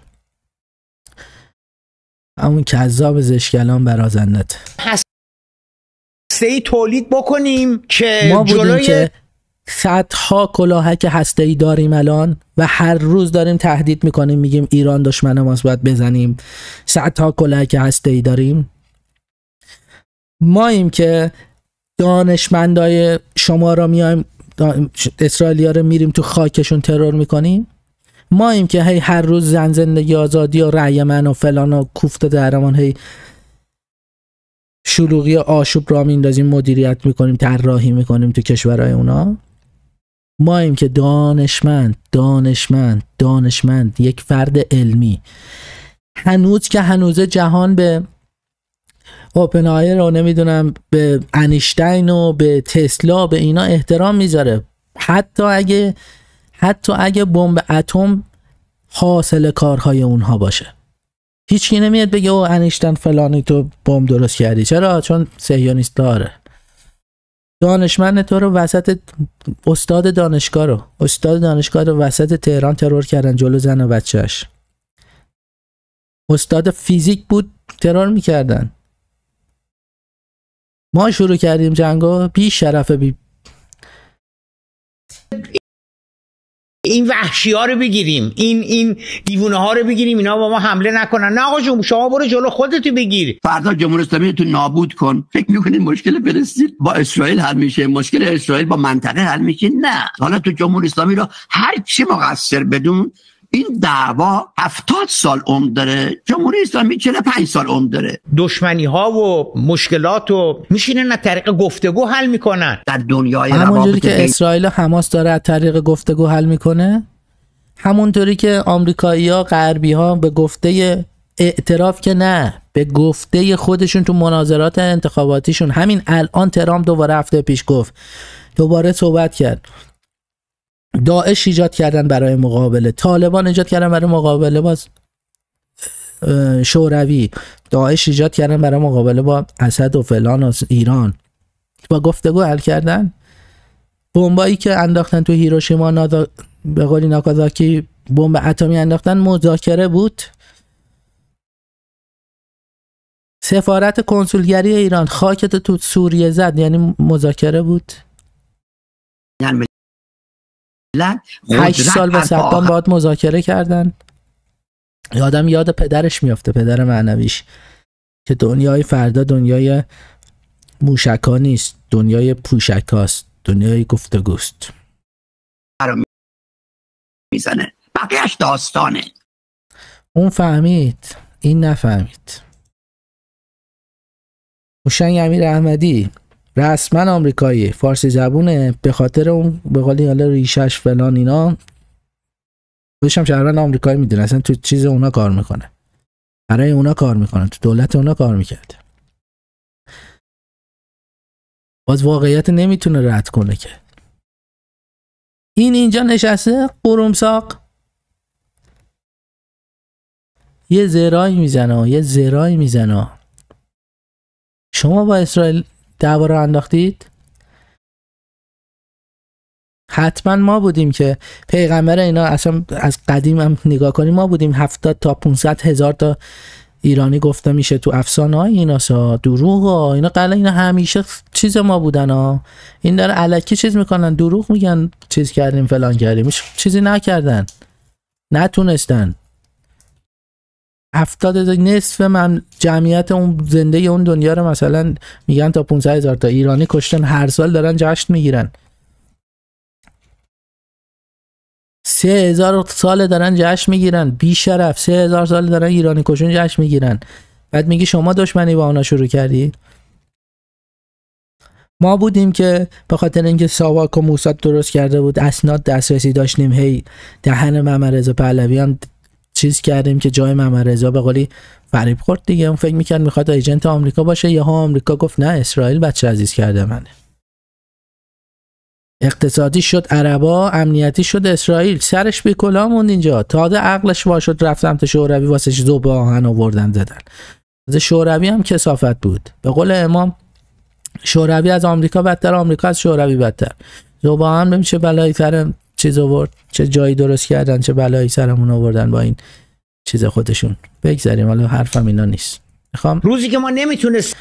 همون کذاب زشکلام برازندت. هسته‌ای تولید بکنیم که ما بودیم جلوی که صدها کلاهک هسته‌ای داریم الان و هر روز داریم تهدید میکنیم میگیم ایران دشمن ماست باید بزنیم. صدها کلاهک هسته‌ای داریم. ماییم که دانشمندای شما را میایم اسرائیلیا رو میریم تو خاکشون ترور میکنیم. ماییم که هی هر روز زن زندگی آزادی و رأی من و فلان و کوفت درمان هی شلوغی آشوب را میندازیم مدیریت میکنیم طراحی میکنیم تو کشورهای اونا. ماییم که دانشمند دانشمند دانشمند یک فرد علمی هنوز که هنوز جهان به اوپنهایمر رو نمیدونم به انیشتین و به تسلا به اینا احترام میذاره. حتی اگه حتی اگه بمب اتم حاصل کارهای اونها باشه هیچ کی نمیاد بگه او انیشتین فلانی تو بمب درست کردی. چرا؟ چون صهیونیست داره. دانشمند تو رو وسط استاد دانشگاه رو استاد دانشگاه رو وسط تهران ترور کردن جلو زن و بچهش. استاد فیزیک بود ترور میکردن. ما شروع کردیم جنگو. بی شرف بی این وحشی ها رو بگیریم این این دیوونه ها رو بگیریم اینا با ما حمله نکنن. نه آقا جون شما برو جلو خودتو بگیر. فردا جمهوری اسلامی تو نابود کن. فکر میکنید مشکل فلسطین با اسرائیل حل میشه؟ مشکل اسرائیل با منطقه حل میشه؟ نه. حالا تو جمهوری اسلامی رو هر چی مقصر بدون این دعوا هفتاد سال عمر داره. جمهوری اسلامی چهل و پنج سال عمر داره. دشمنی ها و مشکلات رو میشینن از طریق گفتگو حل میکنن. در دنیای همونجوری که اسرائیل و حماس داره از طریق گفتگو حل میکنه همونطوری که آمریکایی‌ها غربی‌ها به گفته اعتراف که نه به گفته خودشون تو مناظرات انتخاباتیشون همین الان ترامپ دوباره هفته پیش گفت دوباره صحبت کرد داعش ایجاد کردن برای مقابله طالبان ایجاد کردن برای مقابله با شوروی داعش ایجاد کردن برای مقابله با اسد و فلان و ایران با گفتگو حل کردن. بمبایی که انداختن تو هیروشیما نادا... به قولی ناکازاکی بمب اتمی انداختن مذاکره بود. سفارت کنسولگری ایران خاکت تو سوریه زد یعنی مذاکره بود. یعنی هشت سال با صدام باید مذاکره کردن. یادم یاد پدرش میافته پدر معنویش که دنیای فردا دنیای موشکا نیست دنیای پوشکاست دنیای گفتگوست. میزنه بقیهش داستانه. اون فهمید این نفهمید. هوشنگ امیر احمدی رسما آمریکایی فارسی زبونه به خاطر اون به قولی حالا ریشش فلان اینا خودش هم شهروند آمریکایی میدونه اصلا تو چیز اونا کار میکنه برای اونا کار میکنه تو دولت اونا کار میکرده. باز واقعیت نمیتونه رد کنه که این اینجا نشسته قرمساق یه زرایی میزنه یه زرایی میزنه. شما با اسرائیل دعوا رو انداختید. حتما ما بودیم که پیغمبر اینا اصلا از قدیم هم نگاه کنیم ما بودیم. هفتاد تا پانصد هزار تا ایرانی گفته میشه تو افسانه های اینا سا دروغ ها اینا قلعه اینا همیشه چیز ما بودن ها. این داره الکی چیز میکنن دروغ میگن چیز کردیم فلان کردیم چیزی نکردن نتونستن. هفتاد نصف من جمعیت اون زنده اون دنیا رو مثلا میگن تا پانصد هزار تا ایرانی کشتن هر سال دارن جشن میگیرن. سه هزار سال دارن جشن میگیرن بی شرف سه هزار سال دارن ایرانی کشون جشن میگیرن. بعد میگی شما دشمنی با اونا شروع کردی. ما بودیم که به خاطر اینکه ساواک و موساد درست کرده بود اسناد دسترسی داشتیم، هی دهن محمد رضا پهلوی هم چیز کردیم که جای محمد رضا به قولی فریب خورد دیگه. اون فکر میکرد میخواد ایجنت آمریکا باشه، یهو آمریکا گفت نه اسرائیل بچه عزیز کرده منه. اقتصادی شد عربا، امنیتی شد اسرائیل. سرش بی کلاه موند اینجا. تازه عقلش وا شد رفت سمت شوروی واسه ذوب آهن آوردن زدن. از شوروی هم کثافت بود. به قول امام شوروی از آمریکا بدتر، آمریکا از شوروی بدتر. ذوب آهن ببین چه بلایی سر چیز آورد، چه جایی درست کردن، چه بلایی سرمون آوردن با این چیز خودشون. بگذاریم، حالا حرفم اینا نیست. میخوام روزی که ما نمیتونست،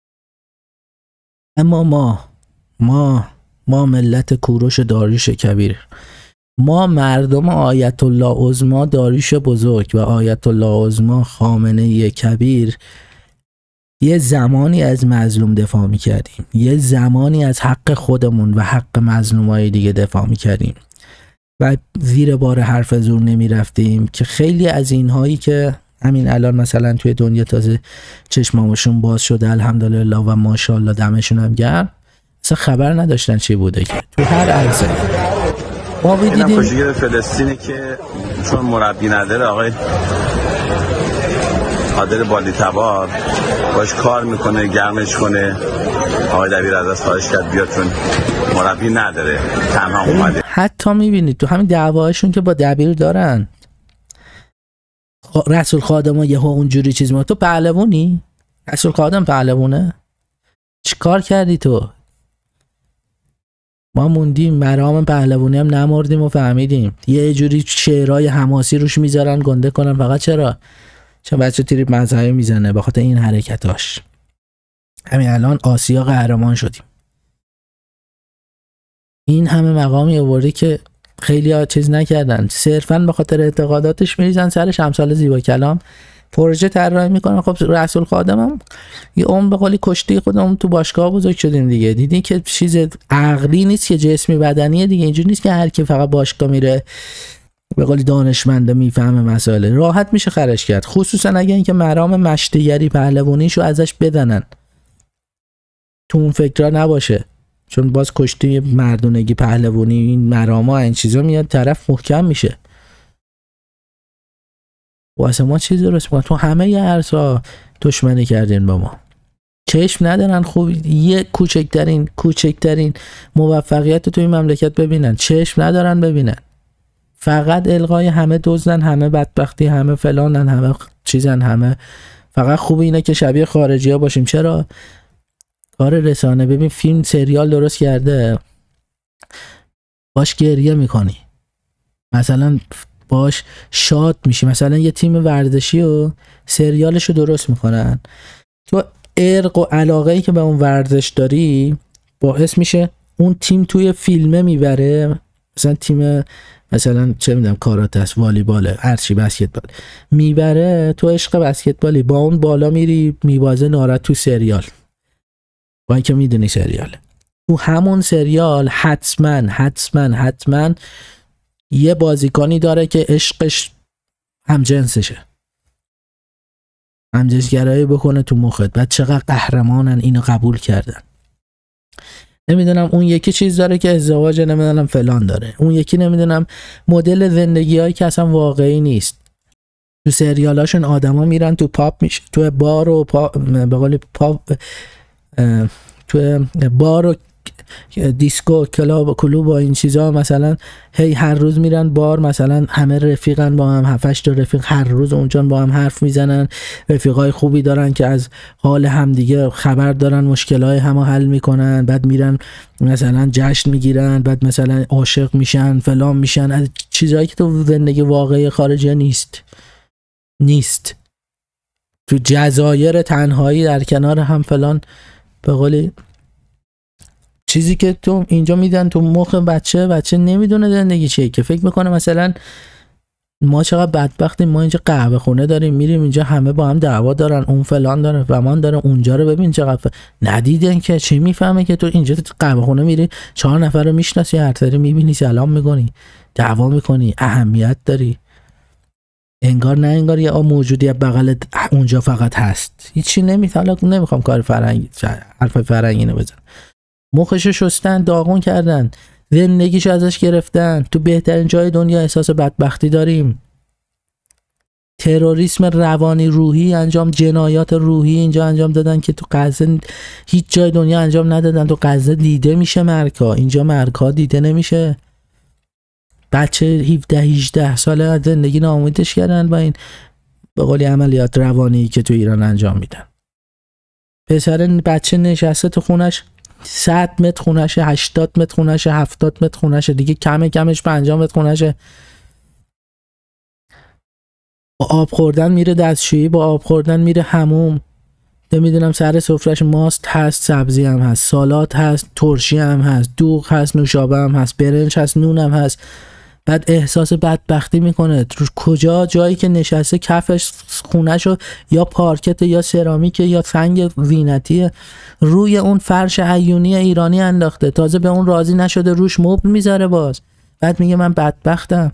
اما ما ما ما ملت کوروش داریوش کبیر، ما مردم آیت الله عظما داریوش بزرگ و آیت الله عظما خامنه کبیر یه زمانی از مظلوم دفاع میکردیم، یه زمانی از حق خودمون و حق مظلومای دیگه دفاع میکردیم و زیر بار حرف زور نمیرفتیم که خیلی از اینهایی که همین الان مثلا توی دنیا تازه چشمامشون باز شده الحمدلله و ماشاءالله دمشون هم گرم، اصلا خبر نداشتن چی بوده که تو هر عرصه ما دیدیم. کشیگر فلسطینی که چون مربی نداره آقای قادر بالی تبار باش کار میکنه، گرمش کنه. آقای دبیر ازش خواهش کرد بیاد چون مربی نداره، تنها اومده. حتی میبینید تو همین دعواشون که با دبیر دارن، رسول خادم ها یهو اونجوری چیز ما، تو پهلوونی؟ رسول خادم پهلوونه؟ چی کار کردی تو؟ ما موندیم، مرام پهلوانی هم نمردیم و فهمیدیم. یه جوری شعرهای حماسی روش میذارن گنده کنن، فقط چرا؟ چون بچه تریپ مذهبی میزنه به خاطر این حرکتاش. همین الان آسیا قهرمان شدیم. این همه مقامی آورده که خیلی ها چیز نکردن، صرفا به خاطر اعتقاداتش میریزن سرش. امثال زیبا کلام پروژه طراحی میکنن. خب رسول خادمم یه عمر به قولی کشتی خودمون تو باشگاه بزرگ شدیم دیگه، دیدین که چیز عقلی نیست که جسمی بدنیه دیگه. اینجوری نیست که هر کی فقط باشگاه میره به قولی دانشمنده میفهمه مسائل، راحت میشه خرج کرد، خصوصا اگه اینکه مرام مشتیگری پهلوانیشو ازش بدنن، تو اون فکرها نباشه. چون باز کشتی مردونگی پهلوانی این مراما این چیزا میاد طرف محکم میشه. واسه ما چیز درست میکنن تو همه ی عرصا دشمنی کردین با ما، چشم ندارن خوب یه کوچکترین کوچکترین موفقیت تو این مملکت ببینن، چشم ندارن ببینن، فقط الغای همه دزدن، همه بدبختی، همه فلانن، همه چیزن، همه فقط خوب اینه که شبیه خارجی ها باشیم. چرا؟ کار رسانه. ببین فیلم سریال درست کرده باش گریه میکنی، مثلا باش شاد میشی. مثلا یه تیم ورزشی و سریالشو درست میکنن، تو ارق و علاقه ای که به اون ورزش داری باعث میشه اون تیم توی فیلمه میبره. مثلا تیم مثلا چه میدونم کاراته است، والیباله، هرچی، بسکتبال میبره، تو عشق بسکتبالی با اون بالا میری میبازه ناراحت تو سریال، با اینکه میدونی سریاله. تو همون سریال حتما حتما حتما یه بازیکنی داره که عشقش هم جنسشه، هم جنسگرایی بکنه تو مخت. بعد چقدر قهرمانن اینو قبول کردن. نمیدونم اون یکی چیز داره که ازدواج، نمیدونم فلان داره، اون یکی نمیدونم مدل زندگی هایی که اصلا واقعی نیست. تو سریالاشون آدما میرن تو پاپ میشه، تو بار و پاپ به قول پاپ تو بار و دیسکو کلاب کلوب و این چیزا، مثلا هی هر روز میرن بار، مثلا همه رفیقن با هم، هفت هشت تا رفیق هر روز اونجا با هم حرف میزنن، رفیقای خوبی دارن که از حال همدیگه خبر دارن، مشکلای همو حل میکنن، بعد میرن مثلا جشن میگیرن، بعد مثلا عاشق میشن، فلان میشن، از چیزایی که تو زندگی واقعی خارجی نیست نیست تو جزایر تنهایی در کنار هم فلان، به قولی چیزی که تو اینجا میدن تو مخ بچه، بچه نمیدونه زندگی چیه، که فکر میکنه مثلا ما چقدر بدبختیم، ما اینجا قهوه خونه داریم، میریم اینجا همه با هم دعوا دارن، اون فلان داره فلان داره، اونجا رو ببین چقدر ف... ندیدن که چی میفهمه که تو اینجا قهوه خونه میری چهار نفر رو میشناسی، هر طری میبینی سلام میکنی، دعوا میکنی، اهمیت داری، انگار نه انگار یه موجودی بغل اونجا فقط هست، هیچی نمیفهمم. نمیخوام کار فرنگی حرف فرنگی اینو بزنم. مخشو شستن، داغون کردن، زندگیش ازش گرفتن. تو بهترین جای دنیا احساس بدبختی داریم. تروریسم روانی روحی انجام، جنایات روحی اینجا انجام دادن که تو غزه هیچ جای دنیا انجام ندادن. تو غزه دیده میشه مرگ‌ها، اینجا مرگ‌ها دیده نمیشه. بچه هفده هجده ساله از زندگی ناامیدش کردن با این به قولی عملیات روانی که تو ایران انجام میدن. پسر بچه نشسته تو خونش، صد متر خونشه، هشتاد متر خونشه، هفتاد متر خونشه، دیگه کم کمش پنجاه متر خونشه. با آب خوردن میره دستشویی، با آب خوردن میره حموم، نمیدونم سر سفرش ماست هست، سبزی هم هست، سالات هست، ترشی هم هست، دوغ هست، نوشابه هم هست، برنج هست، نون هم هست. بعد احساس بدبختی میکنه. رو کجا؟ جایی که نشسته کفش خونهشو یا پارکت یا سرامیک یا سنگ زینتی روی اون فرش عیونی ایرانی انداخته، تازه به اون راضی نشده روش مبل میذاره باز. بعد میگه من بدبختم.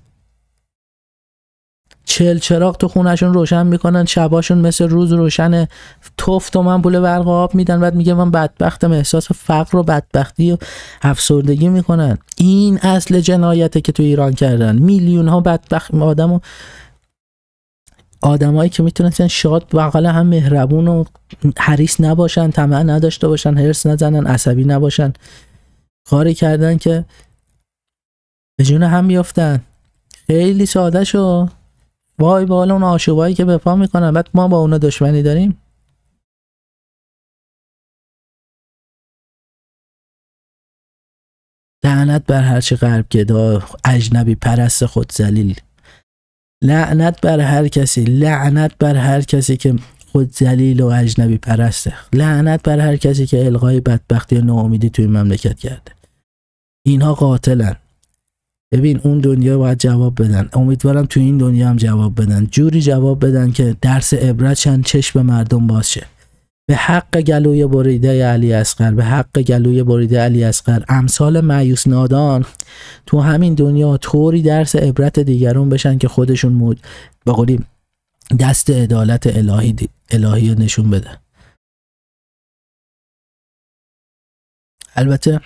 چل چراغ تو خونهشون روشن میکنن، شباشون مثل روز روشنه، توف تومن پول برق آب میدن. بعد میگه من بدبختم. احساس فقر و بدبختی و افسردگی میکنن. این اصل جنایته که تو ایران کردن. میلیون ها بدبخت آدم و آدمایی که میتونن شاد بغل هم مهربون و حریص نباشن، طمع نداشته باشن، هرس نزنن، عصبی نباشن، کاری کردن که به جون هم میافتن. خیلی ساده شو. وای با اون آشوبایی که به پا میکنن. بعد ما با اونا دشمنی داریم. لعنت بر هر چه غرب گدا، اجنبی پرست خود ذلیل. لعنت بر هر کسی، لعنت بر هر کسی که خود ذلیل و اجنبی پرسته. لعنت بر هر کسی که الغای بدبختی و ناامیدی توی مملکت کرده. اینها قاتلن. ببین اون دنیا باید جواب بدن. امیدوارم تو این دنیا هم جواب بدن. جوری جواب بدن که درس عبرت چند چشم مردم باز شه. به حق گلوی بریده علی اصغر، به حق گلوی بریده علی اصغر، امثال مایوس نادان تو همین دنیا طوری درس عبرت دیگرون بشن که خودشون مود به قولی دست عدالت الهی دی... الهی نشون بده. البته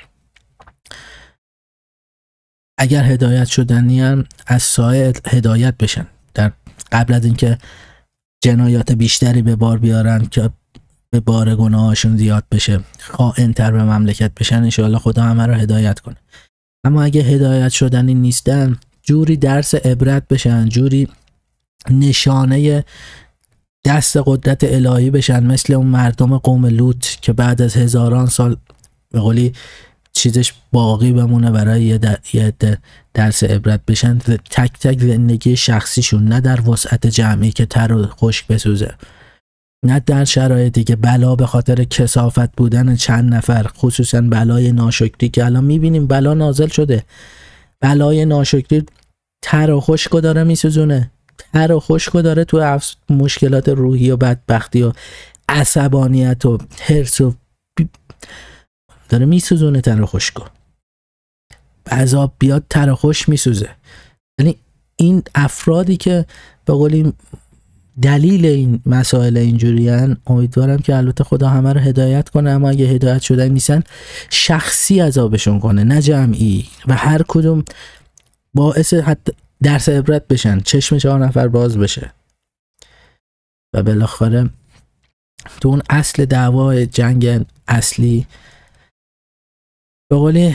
اگر هدایت شدنی هم از سایه هدایت بشن، در قبل از اینکه جنایات بیشتری به بار بیارن که به بار گناهاشون زیاد بشه، خائن‌تر به مملکت بشن، انشاءالله خدا همه رو هدایت کنه. اما اگه هدایت شدنی نیستن، جوری درس عبرت بشن، جوری نشانه دست قدرت الهی بشن، مثل اون مردم قوم لوط که بعد از هزاران سال به قولی چیزش باقی بمونه برای یه, در... یه درس عبرت بشن. تک تک زندگی شخصیشون، نه در وسعت جمعی که تر و خشک بسوزه، نه در شرایطی که بلا به خاطر کثافت بودن چند نفر، خصوصا بلای ناشکری که الان میبینیم بلا نازل شده. بلای ناشکری تر و خشکو داره میسوزونه، تر و خشکو داره تو افس... مشکلات روحی و بدبختی و عصبانیت و حرص و بی... داره میسوزونه تر و خشکو. عذاب بیاد تر و خشک میسوزه. یعنی این افرادی که به قولی دلیل این مسائل اینجوریان، امیدوارم که البته خدا همه رو هدایت کنه، اما اگه هدایت شدن نیستن شخصی عذابشون کنه نه جمعی، و هر کدوم باعث حتی درس عبرت بشن، چشم چهار نفر باز بشه و بالاخره تو اون اصل دعوای جنگ اصلی به قولی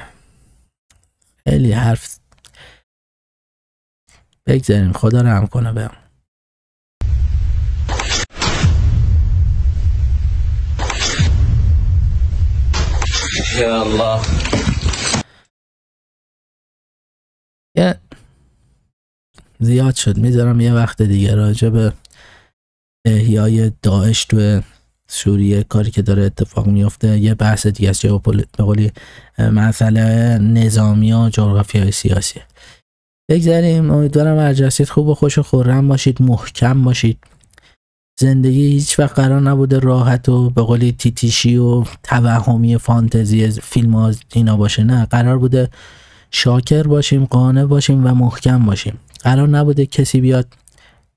خیلی حرف بگذاریم. خدا رحم کنه بهم. یا الله. یه زیاد شد، میذارم یه وقت دیگه راجع به احیای داعش تو سوریه، کاری که داره اتفاق میفته، یه بحث دیگه است. به قولی مسئله نظامی و جغرافیای سیاسی بگذاریم. امیدوارم هرجا خوب و خوش و خرم باشید، محکم باشید. زندگی هیچ وقت قرار نبوده راحت و به قولی تیتیشی و توهمی فانتزی فیلم ها اینا باشه. نه، قرار بوده شاکر باشیم، قانع باشیم و محکم باشیم. قرار نبوده کسی بیاد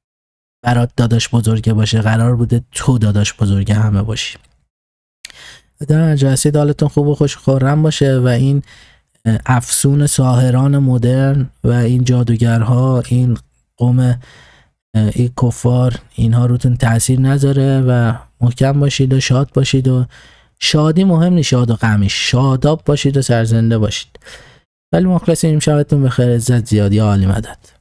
برات داداش بزرگه باشه، قرار بوده تو داداش بزرگه همه باشی. در نجاسی حالتون خوب و خوش خورم باشه و این افسون ساحران مدرن و این جادوگرها، این قوم این کفار، اینها روتون تأثیر نذاره و محکم باشید و شاد باشید و شادی مهم نیست، شاد و غمیش، شاداب باشید و سرزنده باشید. ولی مخلصیم، شبتون بخیر، عزت زیاد، یا عالی مدد.